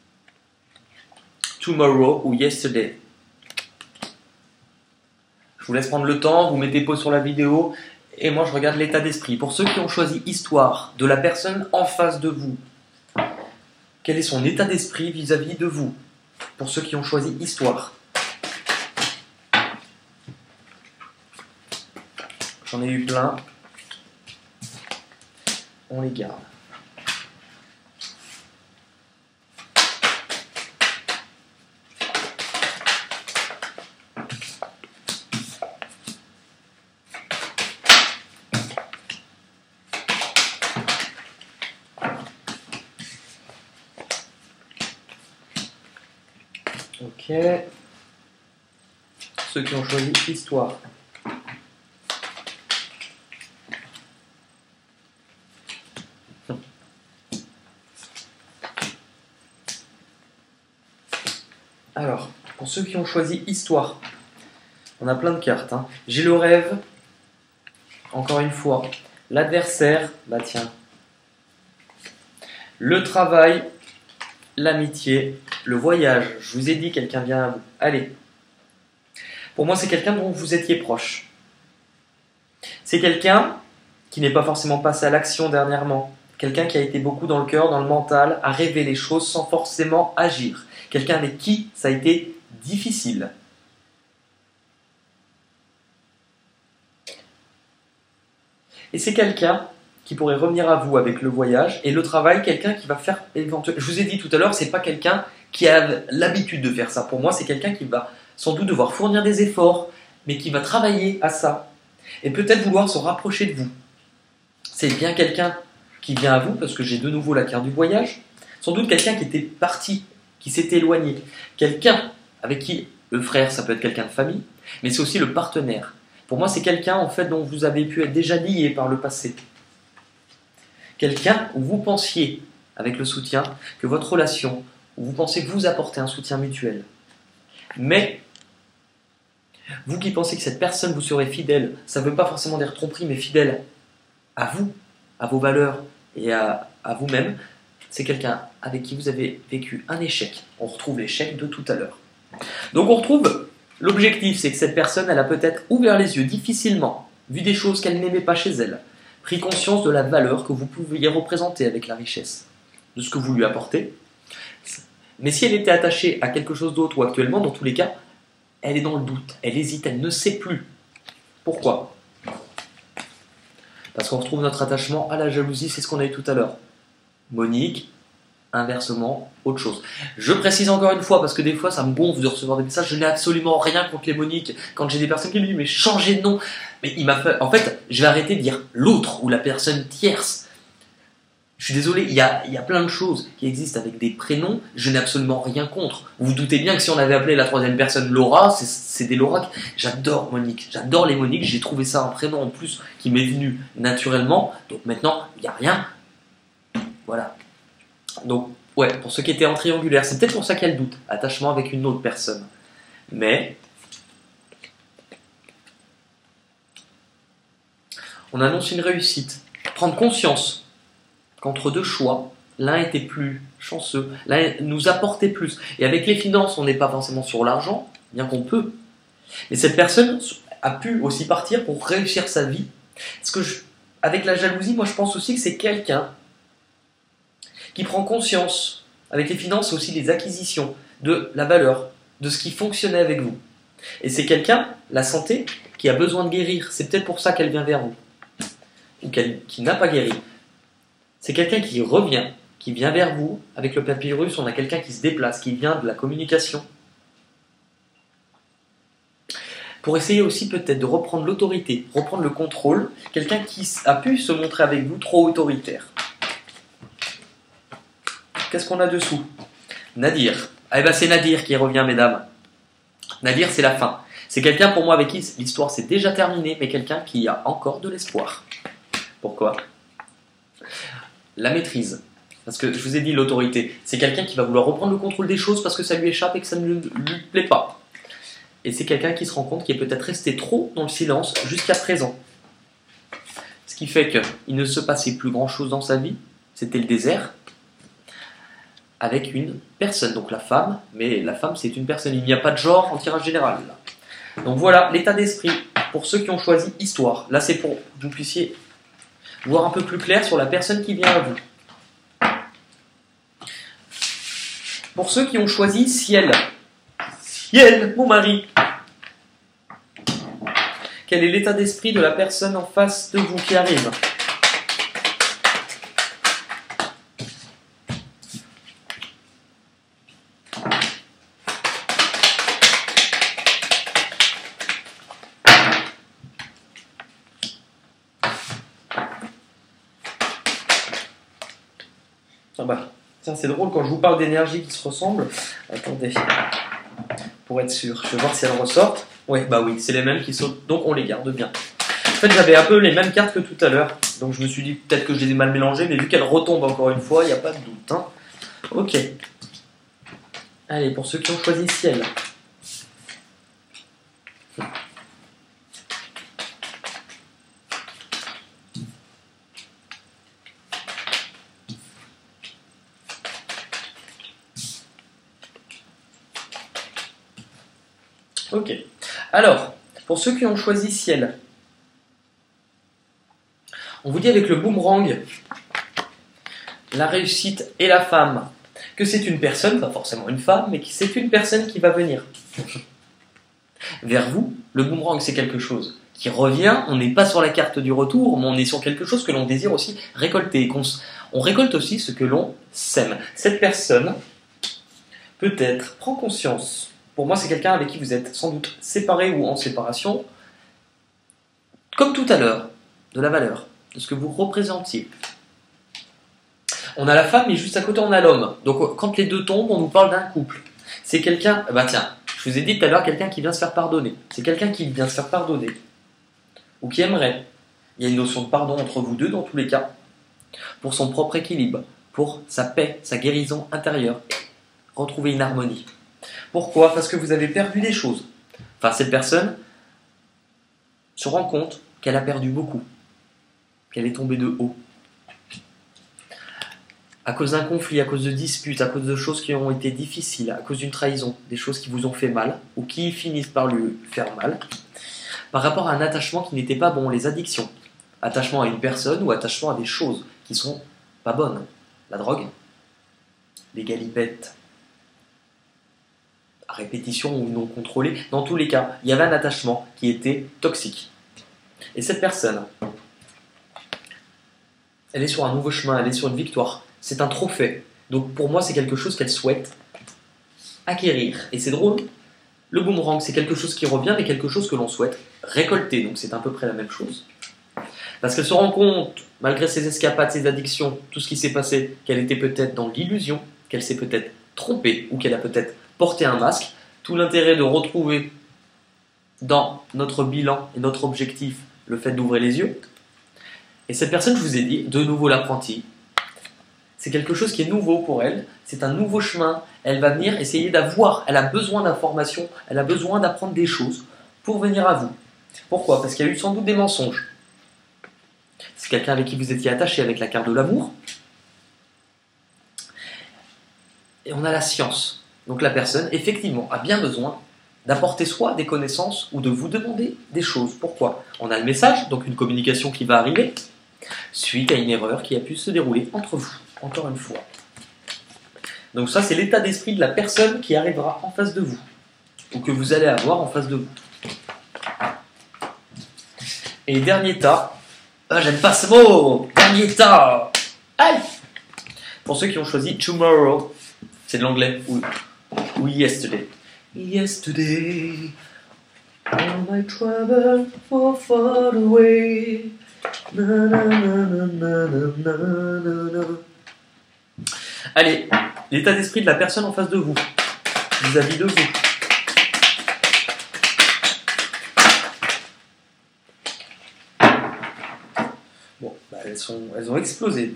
tomorrow ou yesterday. Je vous laisse prendre le temps, vous mettez pause sur la vidéo et moi je regarde l'état d'esprit. Pour ceux qui ont choisi histoire de la personne en face de vous, quel est son état d'esprit vis-à-vis de vous? Pour ceux qui ont choisi histoire. J'en ai eu plein. On les garde. Ok. Ceux qui ont choisi histoire. Alors, pour ceux qui ont choisi histoire, on a plein de cartes. Hein. J'ai le rêve, encore une fois. L'adversaire, bah tiens. Le travail, l'amitié, le voyage. Je vous ai dit, quelqu'un vient à vous. Allez. Pour moi, c'est quelqu'un dont vous étiez proche. C'est quelqu'un qui n'est pas forcément passé à l'action dernièrement. Quelqu'un qui a été beaucoup dans le cœur, dans le mental, à rêver les choses sans forcément agir. Quelqu'un avec qui ça a été difficile. Et c'est quelqu'un qui pourrait revenir à vous avec le voyage et le travail, quelqu'un qui va faire éventuellement. Je vous ai dit tout à l'heure, c'est pas quelqu'un qui a l'habitude de faire ça. Pour moi, c'est quelqu'un qui va sans doute devoir fournir des efforts, mais qui va travailler à ça et peut-être vouloir se rapprocher de vous. C'est bien quelqu'un qui vient à vous, parce que j'ai de nouveau la carte du voyage. Sans doute quelqu'un qui était parti, qui s'était éloigné. Quelqu'un avec qui le frère, ça peut être quelqu'un de famille, mais c'est aussi le partenaire. Pour moi, c'est quelqu'un en fait dont vous avez pu être déjà lié par le passé. Quelqu'un où vous pensiez, avec le soutien, que votre relation, où vous pensez vous apporter un soutien mutuel. Mais, vous qui pensez que cette personne vous serait fidèle, ça ne veut pas forcément dire tromperie, mais fidèle à vous, à vos valeurs et à vous-même, c'est quelqu'un avec qui vous avez vécu un échec. On retrouve l'échec de tout à l'heure. Donc on retrouve, l'objectif c'est que cette personne, elle a peut-être ouvert les yeux difficilement, vu des choses qu'elle n'aimait pas chez elle, pris conscience de la valeur que vous pouviez représenter avec la richesse, de ce que vous lui apportez. Mais si elle était attachée à quelque chose d'autre ou actuellement, dans tous les cas, elle est dans le doute, elle hésite, elle ne sait plus. Pourquoi ? Parce qu'on retrouve notre attachement à la jalousie, c'est ce qu'on a eu tout à l'heure. Monique, inversement, autre chose. Je précise encore une fois, parce que des fois ça me gonfle de recevoir des messages, je n'ai absolument rien contre les Moniques. Quand j'ai des personnes qui me disent mais changez de nom, mais il m'a fait... En fait, je vais arrêter de dire l'autre ou la personne tierce. Je suis désolé, il y a plein de choses qui existent avec des prénoms, je n'ai absolument rien contre. Vous vous doutez bien que si on avait appelé la troisième personne Laura, c'est des Laura. J'adore Monique, j'adore les Moniques, j'ai trouvé ça un prénom en plus qui m'est venu naturellement, donc maintenant, il n'y a rien. Voilà. Donc, ouais, pour ceux qui étaient en triangulaire, c'est peut-être pour ça qu'il y a le doute, attachement avec une autre personne. Mais, on annonce une réussite. Prendre conscience qu'entre deux choix, l'un était plus chanceux, l'un nous apportait plus. Et avec les finances, on n'est pas forcément sur l'argent, bien qu'on peut. Mais cette personne a pu aussi partir pour réussir sa vie. Parce que avec la jalousie, moi je pense aussi que c'est quelqu'un qui prend conscience, avec les finances, aussi les acquisitions, de la valeur, de ce qui fonctionnait avec vous. Et c'est quelqu'un, la santé, qui a besoin de guérir. C'est peut-être pour ça qu'elle vient vers vous. Ou qui n'a pas guéri. C'est quelqu'un qui revient, qui vient vers vous. Avec le papyrus, on a quelqu'un qui se déplace, qui vient de la communication. Pour essayer aussi peut-être de reprendre l'autorité, reprendre le contrôle. Quelqu'un qui a pu se montrer avec vous trop autoritaire. Qu'est-ce qu'on a dessous? Nadir. Eh ben c'est Nadir qui revient, mesdames. Nadir, c'est la fin. C'est quelqu'un pour moi avec qui l'histoire s'est déjà terminée, mais quelqu'un qui a encore de l'espoir. Pourquoi? La maîtrise. Parce que je vous ai dit l'autorité. C'est quelqu'un qui va vouloir reprendre le contrôle des choses parce que ça lui échappe et que ça ne lui plaît pas. Et c'est quelqu'un qui se rend compte qu'il est peut-être resté trop dans le silence jusqu'à présent. Ce qui fait qu'il ne se passait plus grand-chose dans sa vie. C'était le désert. Avec une personne, donc la femme, mais la femme c'est une personne, il n'y a pas de genre en tirage général. Là. Donc voilà, l'état d'esprit pour ceux qui ont choisi histoire. Là c'est pour que vous puissiez voir un peu plus clair sur la personne qui vient à vous. Pour ceux qui ont choisi ciel. Ciel, mon mari. Quel est l'état d'esprit de la personne en face de vous qui arrive? Ah bah, tiens, c'est drôle quand je vous parle d'énergie qui se ressemble. Attendez. pour être sûr. Je vais voir si elles ressortent. Ouais, bah oui, c'est les mêmes qui sautent, donc on les garde bien. En fait, j'avais un peu les mêmes cartes que tout à l'heure, donc je me suis dit peut-être que je les ai mal mélangées, mais vu qu'elles retombent encore une fois, il n'y a pas de doute. Hein. Ok. Allez, pour ceux qui ont choisi ciel. Ok. Alors, pour ceux qui ont choisi ciel, on vous dit avec le boomerang, la réussite et la femme, que c'est une personne, pas forcément une femme, mais que c'est une personne qui va venir vers vous. Le boomerang, c'est quelque chose qui revient, on n'est pas sur la carte du retour, mais on est sur quelque chose que l'on désire aussi récolter. On récolte aussi ce que l'on sème. Cette personne, peut-être, prend conscience. Pour moi, c'est quelqu'un avec qui vous êtes sans doute séparé ou en séparation, comme tout à l'heure, de la valeur, de ce que vous représentiez. On a la femme, mais juste à côté, on a l'homme. Donc, quand les deux tombent, on nous parle d'un couple. C'est quelqu'un, bah tiens, je vous ai dit tout à l'heure, quelqu'un qui vient se faire pardonner. C'est quelqu'un qui vient se faire pardonner. Ou qui aimerait. Il y a une notion de pardon entre vous deux, dans tous les cas. Pour son propre équilibre. Pour sa paix, sa guérison intérieure. Retrouver une harmonie. Pourquoi? Parce que vous avez perdu des choses. Enfin, cette personne se rend compte qu'elle a perdu beaucoup. Qu'elle est tombée de haut. À cause d'un conflit, à cause de disputes, à cause de choses qui ont été difficiles, à cause d'une trahison, des choses qui vous ont fait mal, ou qui finissent par lui faire mal, par rapport à un attachement qui n'était pas bon, les addictions. Attachement à une personne ou attachement à des choses qui sont pas bonnes. La drogue, les galipettes, à répétition ou non contrôlée, dans tous les cas, il y avait un attachement qui était toxique. Et cette personne, elle est sur un nouveau chemin, elle est sur une victoire. C'est un trophée. Donc pour moi, c'est quelque chose qu'elle souhaite acquérir. Et c'est drôle, le boomerang, c'est quelque chose qui revient, mais quelque chose que l'on souhaite récolter. Donc c'est à peu près la même chose. Parce qu'elle se rend compte, malgré ses escapades, ses addictions, tout ce qui s'est passé, qu'elle était peut-être dans l'illusion, qu'elle s'est peut-être trompée, ou qu'elle a peut-être porté un masque. Tout l'intérêt de retrouver dans notre bilan et notre objectif le fait d'ouvrir les yeux. Et cette personne, je vous ai dit, de nouveau l'apprenti, c'est quelque chose qui est nouveau pour elle, c'est un nouveau chemin, elle va venir essayer d'avoir, elle a besoin d'informations, elle a besoin d'apprendre des choses pour venir à vous. Pourquoi? Parce qu'il y a eu sans doute des mensonges. C'est quelqu'un avec qui vous étiez attaché avec la carte de l'amour. Et on a la science. Donc la personne, effectivement, a bien besoin d'apporter soit des connaissances ou de vous demander des choses. Pourquoi? On a le message, donc une communication qui va arriver, suite à une erreur qui a pu se dérouler entre vous, encore une fois. Donc ça, c'est l'état d'esprit de la personne qui arrivera en face de vous, ou que vous allez avoir en face de vous. Et dernier tas, ah, j'aime pas ce mot, dernier tas, aïe. Pour ceux qui ont choisi tomorrow, c'est de l'anglais, ou yesterday. Yesterday, all my trouble for far away. Na, na, na, na, na, na, na, na. Allez, l'état d'esprit de la personne en face de vous, vis-à-vis de vous. Bon, bah elles ont explosé.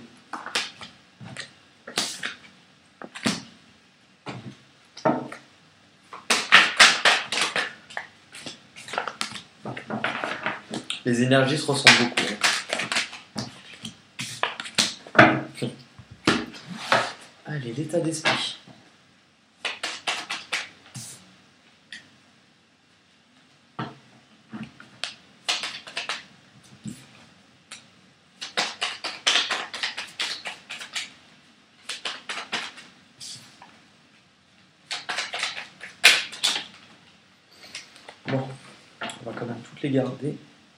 Les énergies se ressemblent beaucoup. Allez, l'état d'esprit. Bon, on va quand même toutes les garder.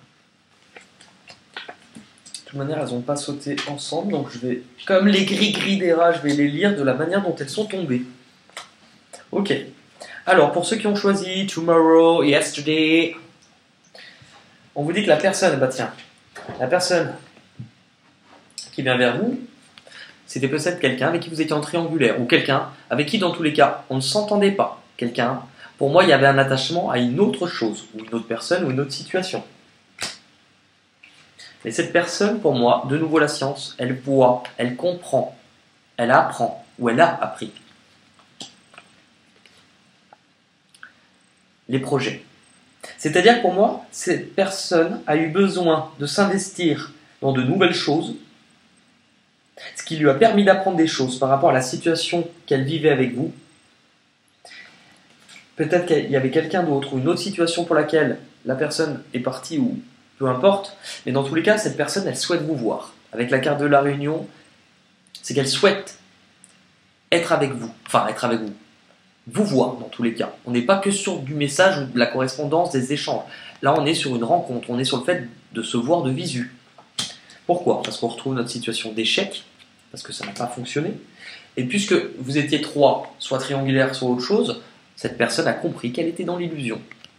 De toute manière, elles n'ont pas sauté ensemble, donc je vais, comme les gris-gris des rats, je vais les lire de la manière dont elles sont tombées. Ok. Alors, pour ceux qui ont choisi Tomorrow, Yesterday, on vous dit que la personne, bah tiens, la personne qui vient vers vous, c'était peut-être quelqu'un avec qui vous étiez en triangulaire, ou quelqu'un avec qui, dans tous les cas, on ne s'entendait pas. Quelqu'un Pour moi, il y avait un attachement à une autre chose, ou une autre personne, ou une autre situation. Et cette personne, pour moi, de nouveau la science, elle voit, elle comprend, elle apprend, ou elle a appris. Les projets. C'est-à-dire pour moi, cette personne a eu besoin de s'investir dans de nouvelles choses, ce qui lui a permis d'apprendre des choses par rapport à la situation qu'elle vivait avec vous. Peut-être qu'il y avait quelqu'un d'autre ou une autre situation pour laquelle la personne est partie ou peu importe, mais dans tous les cas, cette personne, elle souhaite vous voir. Avec la carte de la réunion, c'est qu'elle souhaite être avec vous, vous voir dans tous les cas. On n'est pas que sur du message ou de la correspondance, des échanges. Là, on est sur une rencontre, on est sur le fait de se voir de visu. Pourquoi? Parce qu'on retrouve notre situation d'échec, parce que ça n'a pas fonctionné. Et puisque vous étiez trois, soit triangulaire, soit autre chose, cette personne a compris qu'elle était dans l'illusion.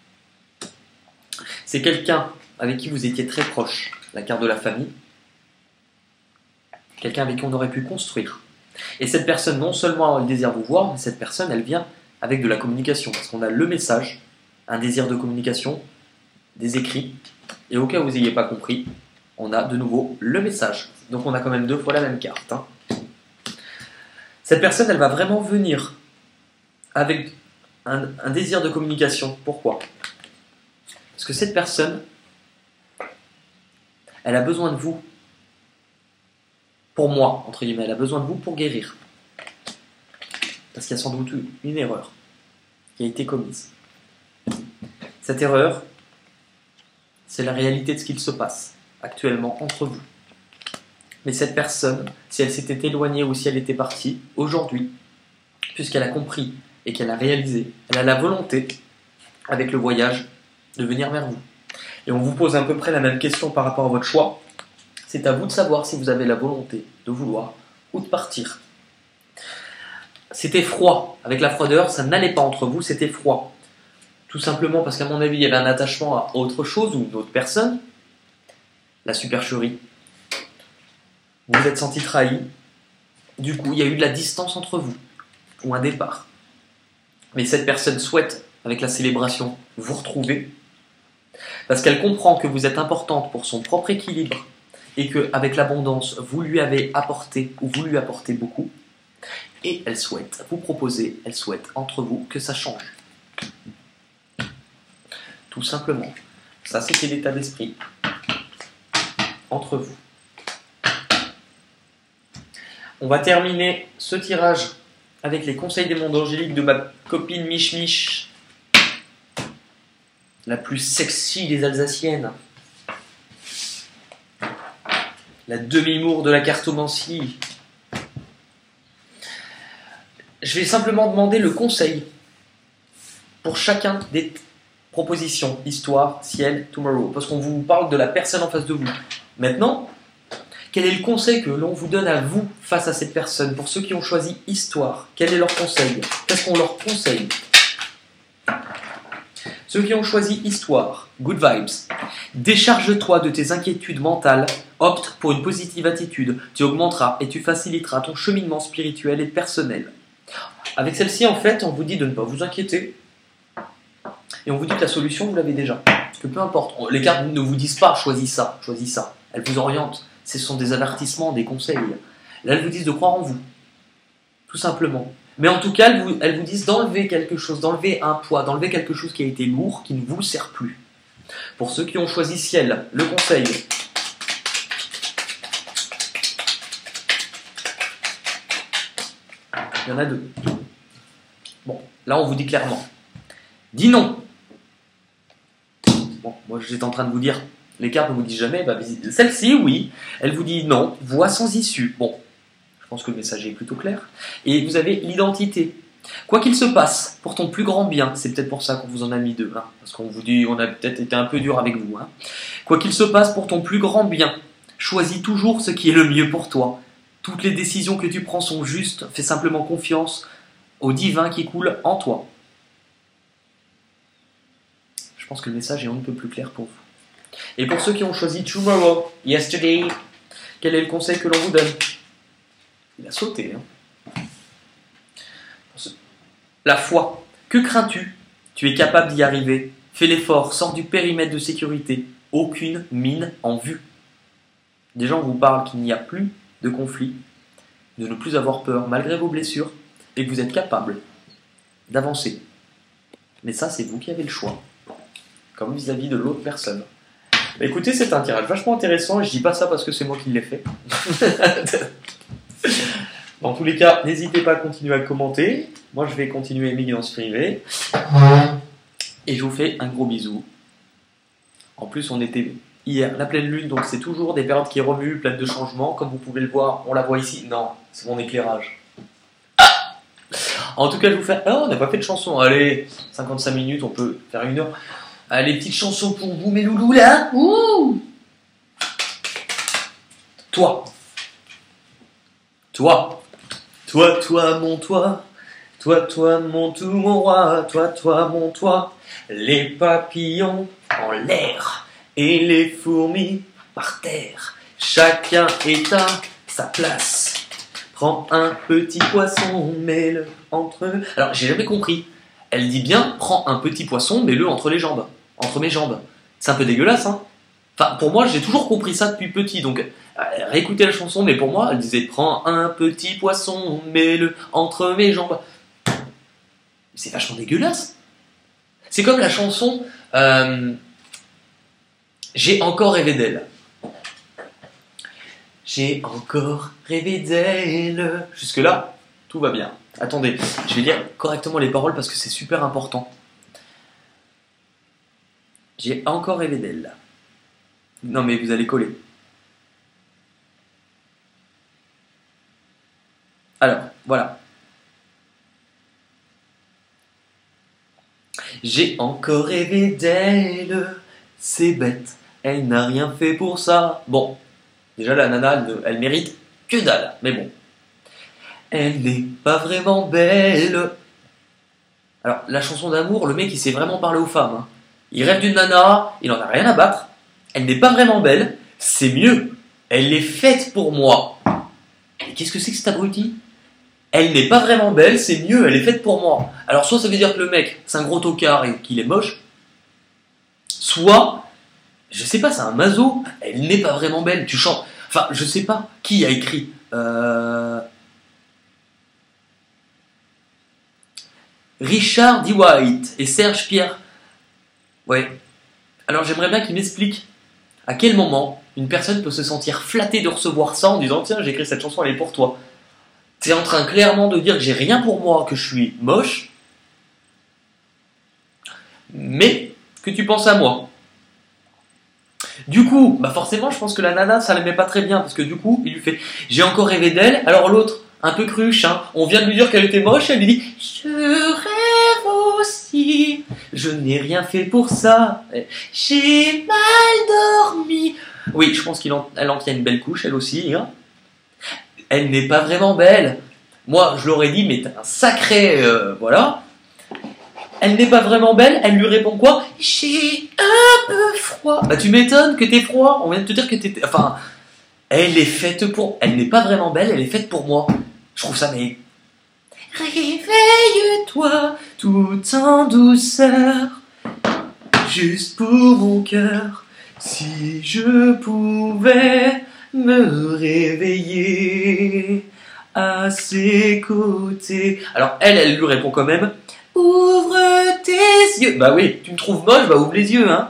C'est quelqu'un avec qui vous étiez très proche, la carte de la famille, quelqu'un avec qui on aurait pu construire. Et cette personne, non seulement elle désire vous voir, mais cette personne, elle vient avec de la communication, parce qu'on a le message, un désir de communication, des écrits, et au cas où vous n'ayez pas compris, on a de nouveau le message. Donc on a quand même deux fois la même carte. Cette personne, elle va vraiment venir avec un désir de communication. Pourquoi? Parce que cette personne, elle a besoin de vous. Pour moi, entre guillemets, elle a besoin de vous pour guérir. Parce qu'il y a sans doute une erreur qui a été commise. Cette erreur, c'est la réalité de ce qu'il se passe actuellement entre vous. Mais cette personne, si elle s'était éloignée ou si elle était partie, aujourd'hui, puisqu'elle a compris et qu'elle a réalisé, elle a la volonté, avec le voyage, de venir vers vous. Et on vous pose à peu près la même question par rapport à votre choix. C'est à vous de savoir si vous avez la volonté de vouloir ou de partir. C'était froid. Avec la froideur, ça n'allait pas entre vous, c'était froid. Tout simplement parce qu'à mon avis, il y avait un attachement à autre chose ou une autre personne. La supercherie. Vous vous êtes senti trahi. Du coup, il y a eu de la distance entre vous. Ou un départ. Mais cette personne souhaite, avec la célébration, vous retrouver. Parce qu'elle comprend que vous êtes importante pour son propre équilibre. Et qu'avec l'abondance, vous lui avez apporté ou vous lui apportez beaucoup. Et elle souhaite vous proposer, elle souhaite entre vous que ça change. Tout simplement. Ça, c'était l'état d'esprit entre vous. On va terminer ce tirage avec les conseils des mondes angéliques de ma copine Mich Mich, la plus sexy des Alsaciennes. La demi-mour de la cartomancie. Je vais simplement demander le conseil pour chacun des propositions, histoire, ciel, tomorrow, parce qu'on vous parle de la personne en face de vous. Maintenant, quel est le conseil que l'on vous donne à vous face à cette personne? Pour ceux qui ont choisi histoire, quel est leur conseil? Qu'est-ce qu'on leur conseille? Ceux qui ont choisi histoire, good vibes. Décharge-toi de tes inquiétudes mentales, opte pour une positive attitude, tu augmenteras et tu faciliteras ton cheminement spirituel et personnel. Avec celle-ci, en fait, on vous dit de ne pas vous inquiéter. Et on vous dit que la solution, vous l'avez déjà. Parce que peu importe, les cartes ne vous disent pas choisis ça, choisis ça. Elles vous orientent. Ce sont des avertissements, des conseils. Là, elles vous disent de croire en vous. Tout simplement. Mais en tout cas, elles vous disent d'enlever quelque chose, d'enlever un poids, d'enlever quelque chose qui a été lourd, qui ne vous sert plus. Pour ceux qui ont choisi ciel, le conseil. Il y en a deux. Bon, là on vous dit clairement. Dis non. Bon, moi j'étais en train de vous dire, les cartes ne vous disent jamais, bah, celle-ci, oui, elle vous dit non, voie sans issue. Bon, je pense que le message est plutôt clair. Et vous avez l'identité. Quoi qu'il se passe, pour ton plus grand bien, c'est peut-être pour ça qu'on vous en a mis deux, hein, parce qu'on vous dit, on a peut-être été un peu dur avec vous. Hein. Quoi qu'il se passe, pour ton plus grand bien, choisis toujours ce qui est le mieux pour toi. Toutes les décisions que tu prends sont justes, fais simplement confiance au divin qui coule en toi. Je pense que le message est un peu plus clair pour vous. Et pour ceux qui ont choisi tomorrow, yesterday, quel est le conseil que l'on vous donne? Il a sauté. Hein. La foi. Que crains-tu? Tu es capable d'y arriver. Fais l'effort, sors du périmètre de sécurité. Aucune mine en vue. Des gens vous parlent qu'il n'y a plus de conflit, de ne plus avoir peur malgré vos blessures, et que vous êtes capable d'avancer. Mais ça, c'est vous qui avez le choix, comme vis-à-vis de l'autre personne. Bah, écoutez, c'est un tirage vachement intéressant, et je dis pas ça parce que c'est moi qui l'ai fait. Dans tous les cas, n'hésitez pas à continuer à le commenter. Moi, je vais continuer Émigration privée. Et je vous fais un gros bisou. En plus, on était hier la pleine lune, donc c'est toujours des périodes qui remuent, pleines de changements. Comme vous pouvez le voir, on la voit ici. Non, c'est mon éclairage. En tout cas, je vous fais... Ah, on n'a pas fait de chanson. Allez, 55 minutes, on peut faire 1 heure. Allez, petites chansons pour vous, mes loulous, là. Ouh. Toi. Toi. Toi, toi, mon toi. Toi, toi, mon tout, mon roi. Toi, toi, mon toi. Les papillons en l'air et les fourmis par terre. Chacun est à sa place. Prends un petit poisson, mets-le entre eux. Alors, j'ai jamais compris. Elle dit bien, prends un petit poisson, mets-le entre les jambes. Entre mes jambes. C'est un peu dégueulasse, hein. Enfin, pour moi, j'ai toujours compris ça depuis petit. Donc, réécoutez la chanson, mais pour moi, elle disait, prends un petit poisson, mets-le entre mes jambes. C'est vachement dégueulasse. C'est comme la chanson J'ai encore rêvé d'elle. J'ai encore rêvé d'elle. Jusque-là, tout va bien. Attendez, je vais lire correctement les paroles parce que c'est super important. J'ai encore rêvé d'elle. Non mais vous allez coller. Alors, voilà. J'ai encore rêvé d'elle. C'est bête, elle n'a rien fait pour ça. Bon, déjà la nana, elle mérite que dalle, mais bon. Elle n'est pas vraiment belle. Alors, la chanson d'amour, le mec il sait vraiment parler aux femmes. Hein. Il rêve d'une nana, il en a rien à battre. Elle n'est pas vraiment belle, c'est mieux. Elle est faite pour moi. Et qu'est-ce que c'est que cet abruti? Elle n'est pas vraiment belle, c'est mieux, elle est faite pour moi. Alors soit ça veut dire que le mec, c'est un gros tocard et qu'il est moche, soit, je sais pas, c'est un maso, elle n'est pas vraiment belle, tu chantes. Enfin, je sais pas, qui a écrit Richard D. White et Serge Pierre. Ouais. Alors j'aimerais bien qu'il m'explique à quel moment une personne peut se sentir flattée de recevoir ça en disant tiens, j'ai écrit cette chanson, elle est pour toi. T'es en train clairement de dire que j'ai rien pour moi, que je suis moche, mais que tu penses à moi. Du coup, bah forcément, je pense que la nana, ça l'aimait pas très bien, parce que du coup, il lui fait « J'ai encore rêvé d'elle », alors l'autre, un peu cruche, hein, on vient de lui dire qu'elle était moche, elle lui dit « Je rêve aussi, je n'ai rien fait pour ça, j'ai mal dormi ». Oui, je pense qu'elle en tient une belle couche, elle aussi, hein. Elle n'est pas vraiment belle. Moi, je l'aurais dit, mais t'as un sacré... voilà. Elle n'est pas vraiment belle, elle lui répond quoi? J'ai un peu froid. Bah tu m'étonnes que t'es froid, on vient de te dire que t'étais... Enfin, elle est faite pour... Elle n'est pas vraiment belle, elle est faite pour moi. Je trouve ça, mais... Réveille-toi tout en douceur, juste pour mon cœur, si je pouvais me réveiller à ses côtés. Alors elle lui répond quand même, ouvre tes yeux. Bah oui, tu me trouves moche, bah ouvre les yeux, hein.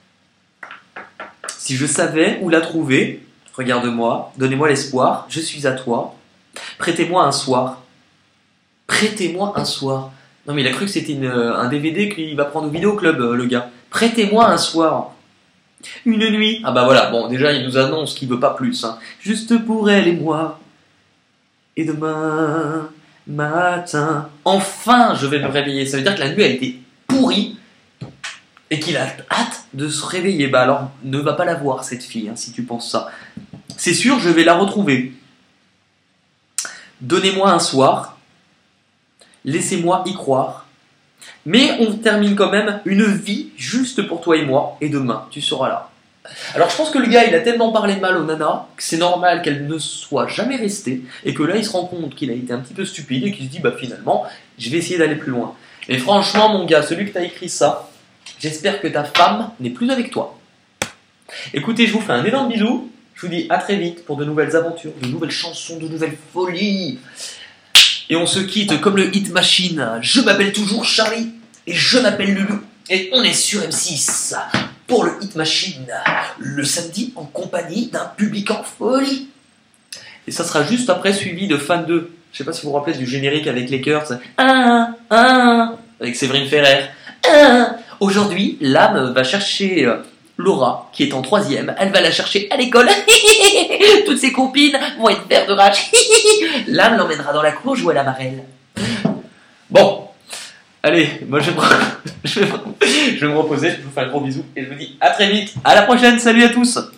Si je savais où la trouver, regarde-moi, donnez-moi l'espoir, je suis à toi. Prêtez-moi un soir. Prêtez-moi un soir. Non mais il a cru que c'était un DVD qu'il va prendre au vidéoclub, le gars. Prêtez-moi un soir. Une nuit. Ah bah voilà, bon déjà il nous annonce qu'il veut pas plus. Hein. Juste pour elle et moi. Et demain matin, enfin je vais me réveiller. Ça veut dire que la nuit a été pourrie et qu'il a hâte de se réveiller. Bah alors ne va pas la voir cette fille, hein, si tu penses ça. C'est sûr, je vais la retrouver. Donnez-moi un soir. Laissez-moi y croire. Mais on termine quand même une vie juste pour toi et moi. Et demain, tu seras là. Alors je pense que le gars, il a tellement parlé mal aux nanas que c'est normal qu'elle ne soit jamais restée. Et que là, il se rend compte qu'il a été un petit peu stupide et qu'il se dit, bah finalement, je vais essayer d'aller plus loin. Et franchement, mon gars, celui que t'as écrit ça, j'espère que ta femme n'est plus avec toi. Écoutez, je vous fais un énorme bisou. Je vous dis à très vite pour de nouvelles aventures, de nouvelles chansons, de nouvelles folies. Et on se quitte comme le Hit Machine. Je m'appelle toujours Charlie et je m'appelle Lulu. Et on est sur M6 pour le Hit Machine, le samedi en compagnie d'un public en folie. Et ça sera juste après suivi de Fan 2. Je sais pas si vous vous rappelez du générique avec les chœurs. Avec Séverine Ferrer. Aujourd'hui, l'âme va chercher Laura, qui est en 3e. Elle va la chercher à l'école. Toutes ses copines vont être vertes de rage. L'âme l'emmènera dans la cour jouer à la marelle. Bon, allez, moi je vais me reposer. Je vous fais un gros bisou et je vous dis à très vite. À la prochaine. Salut à tous.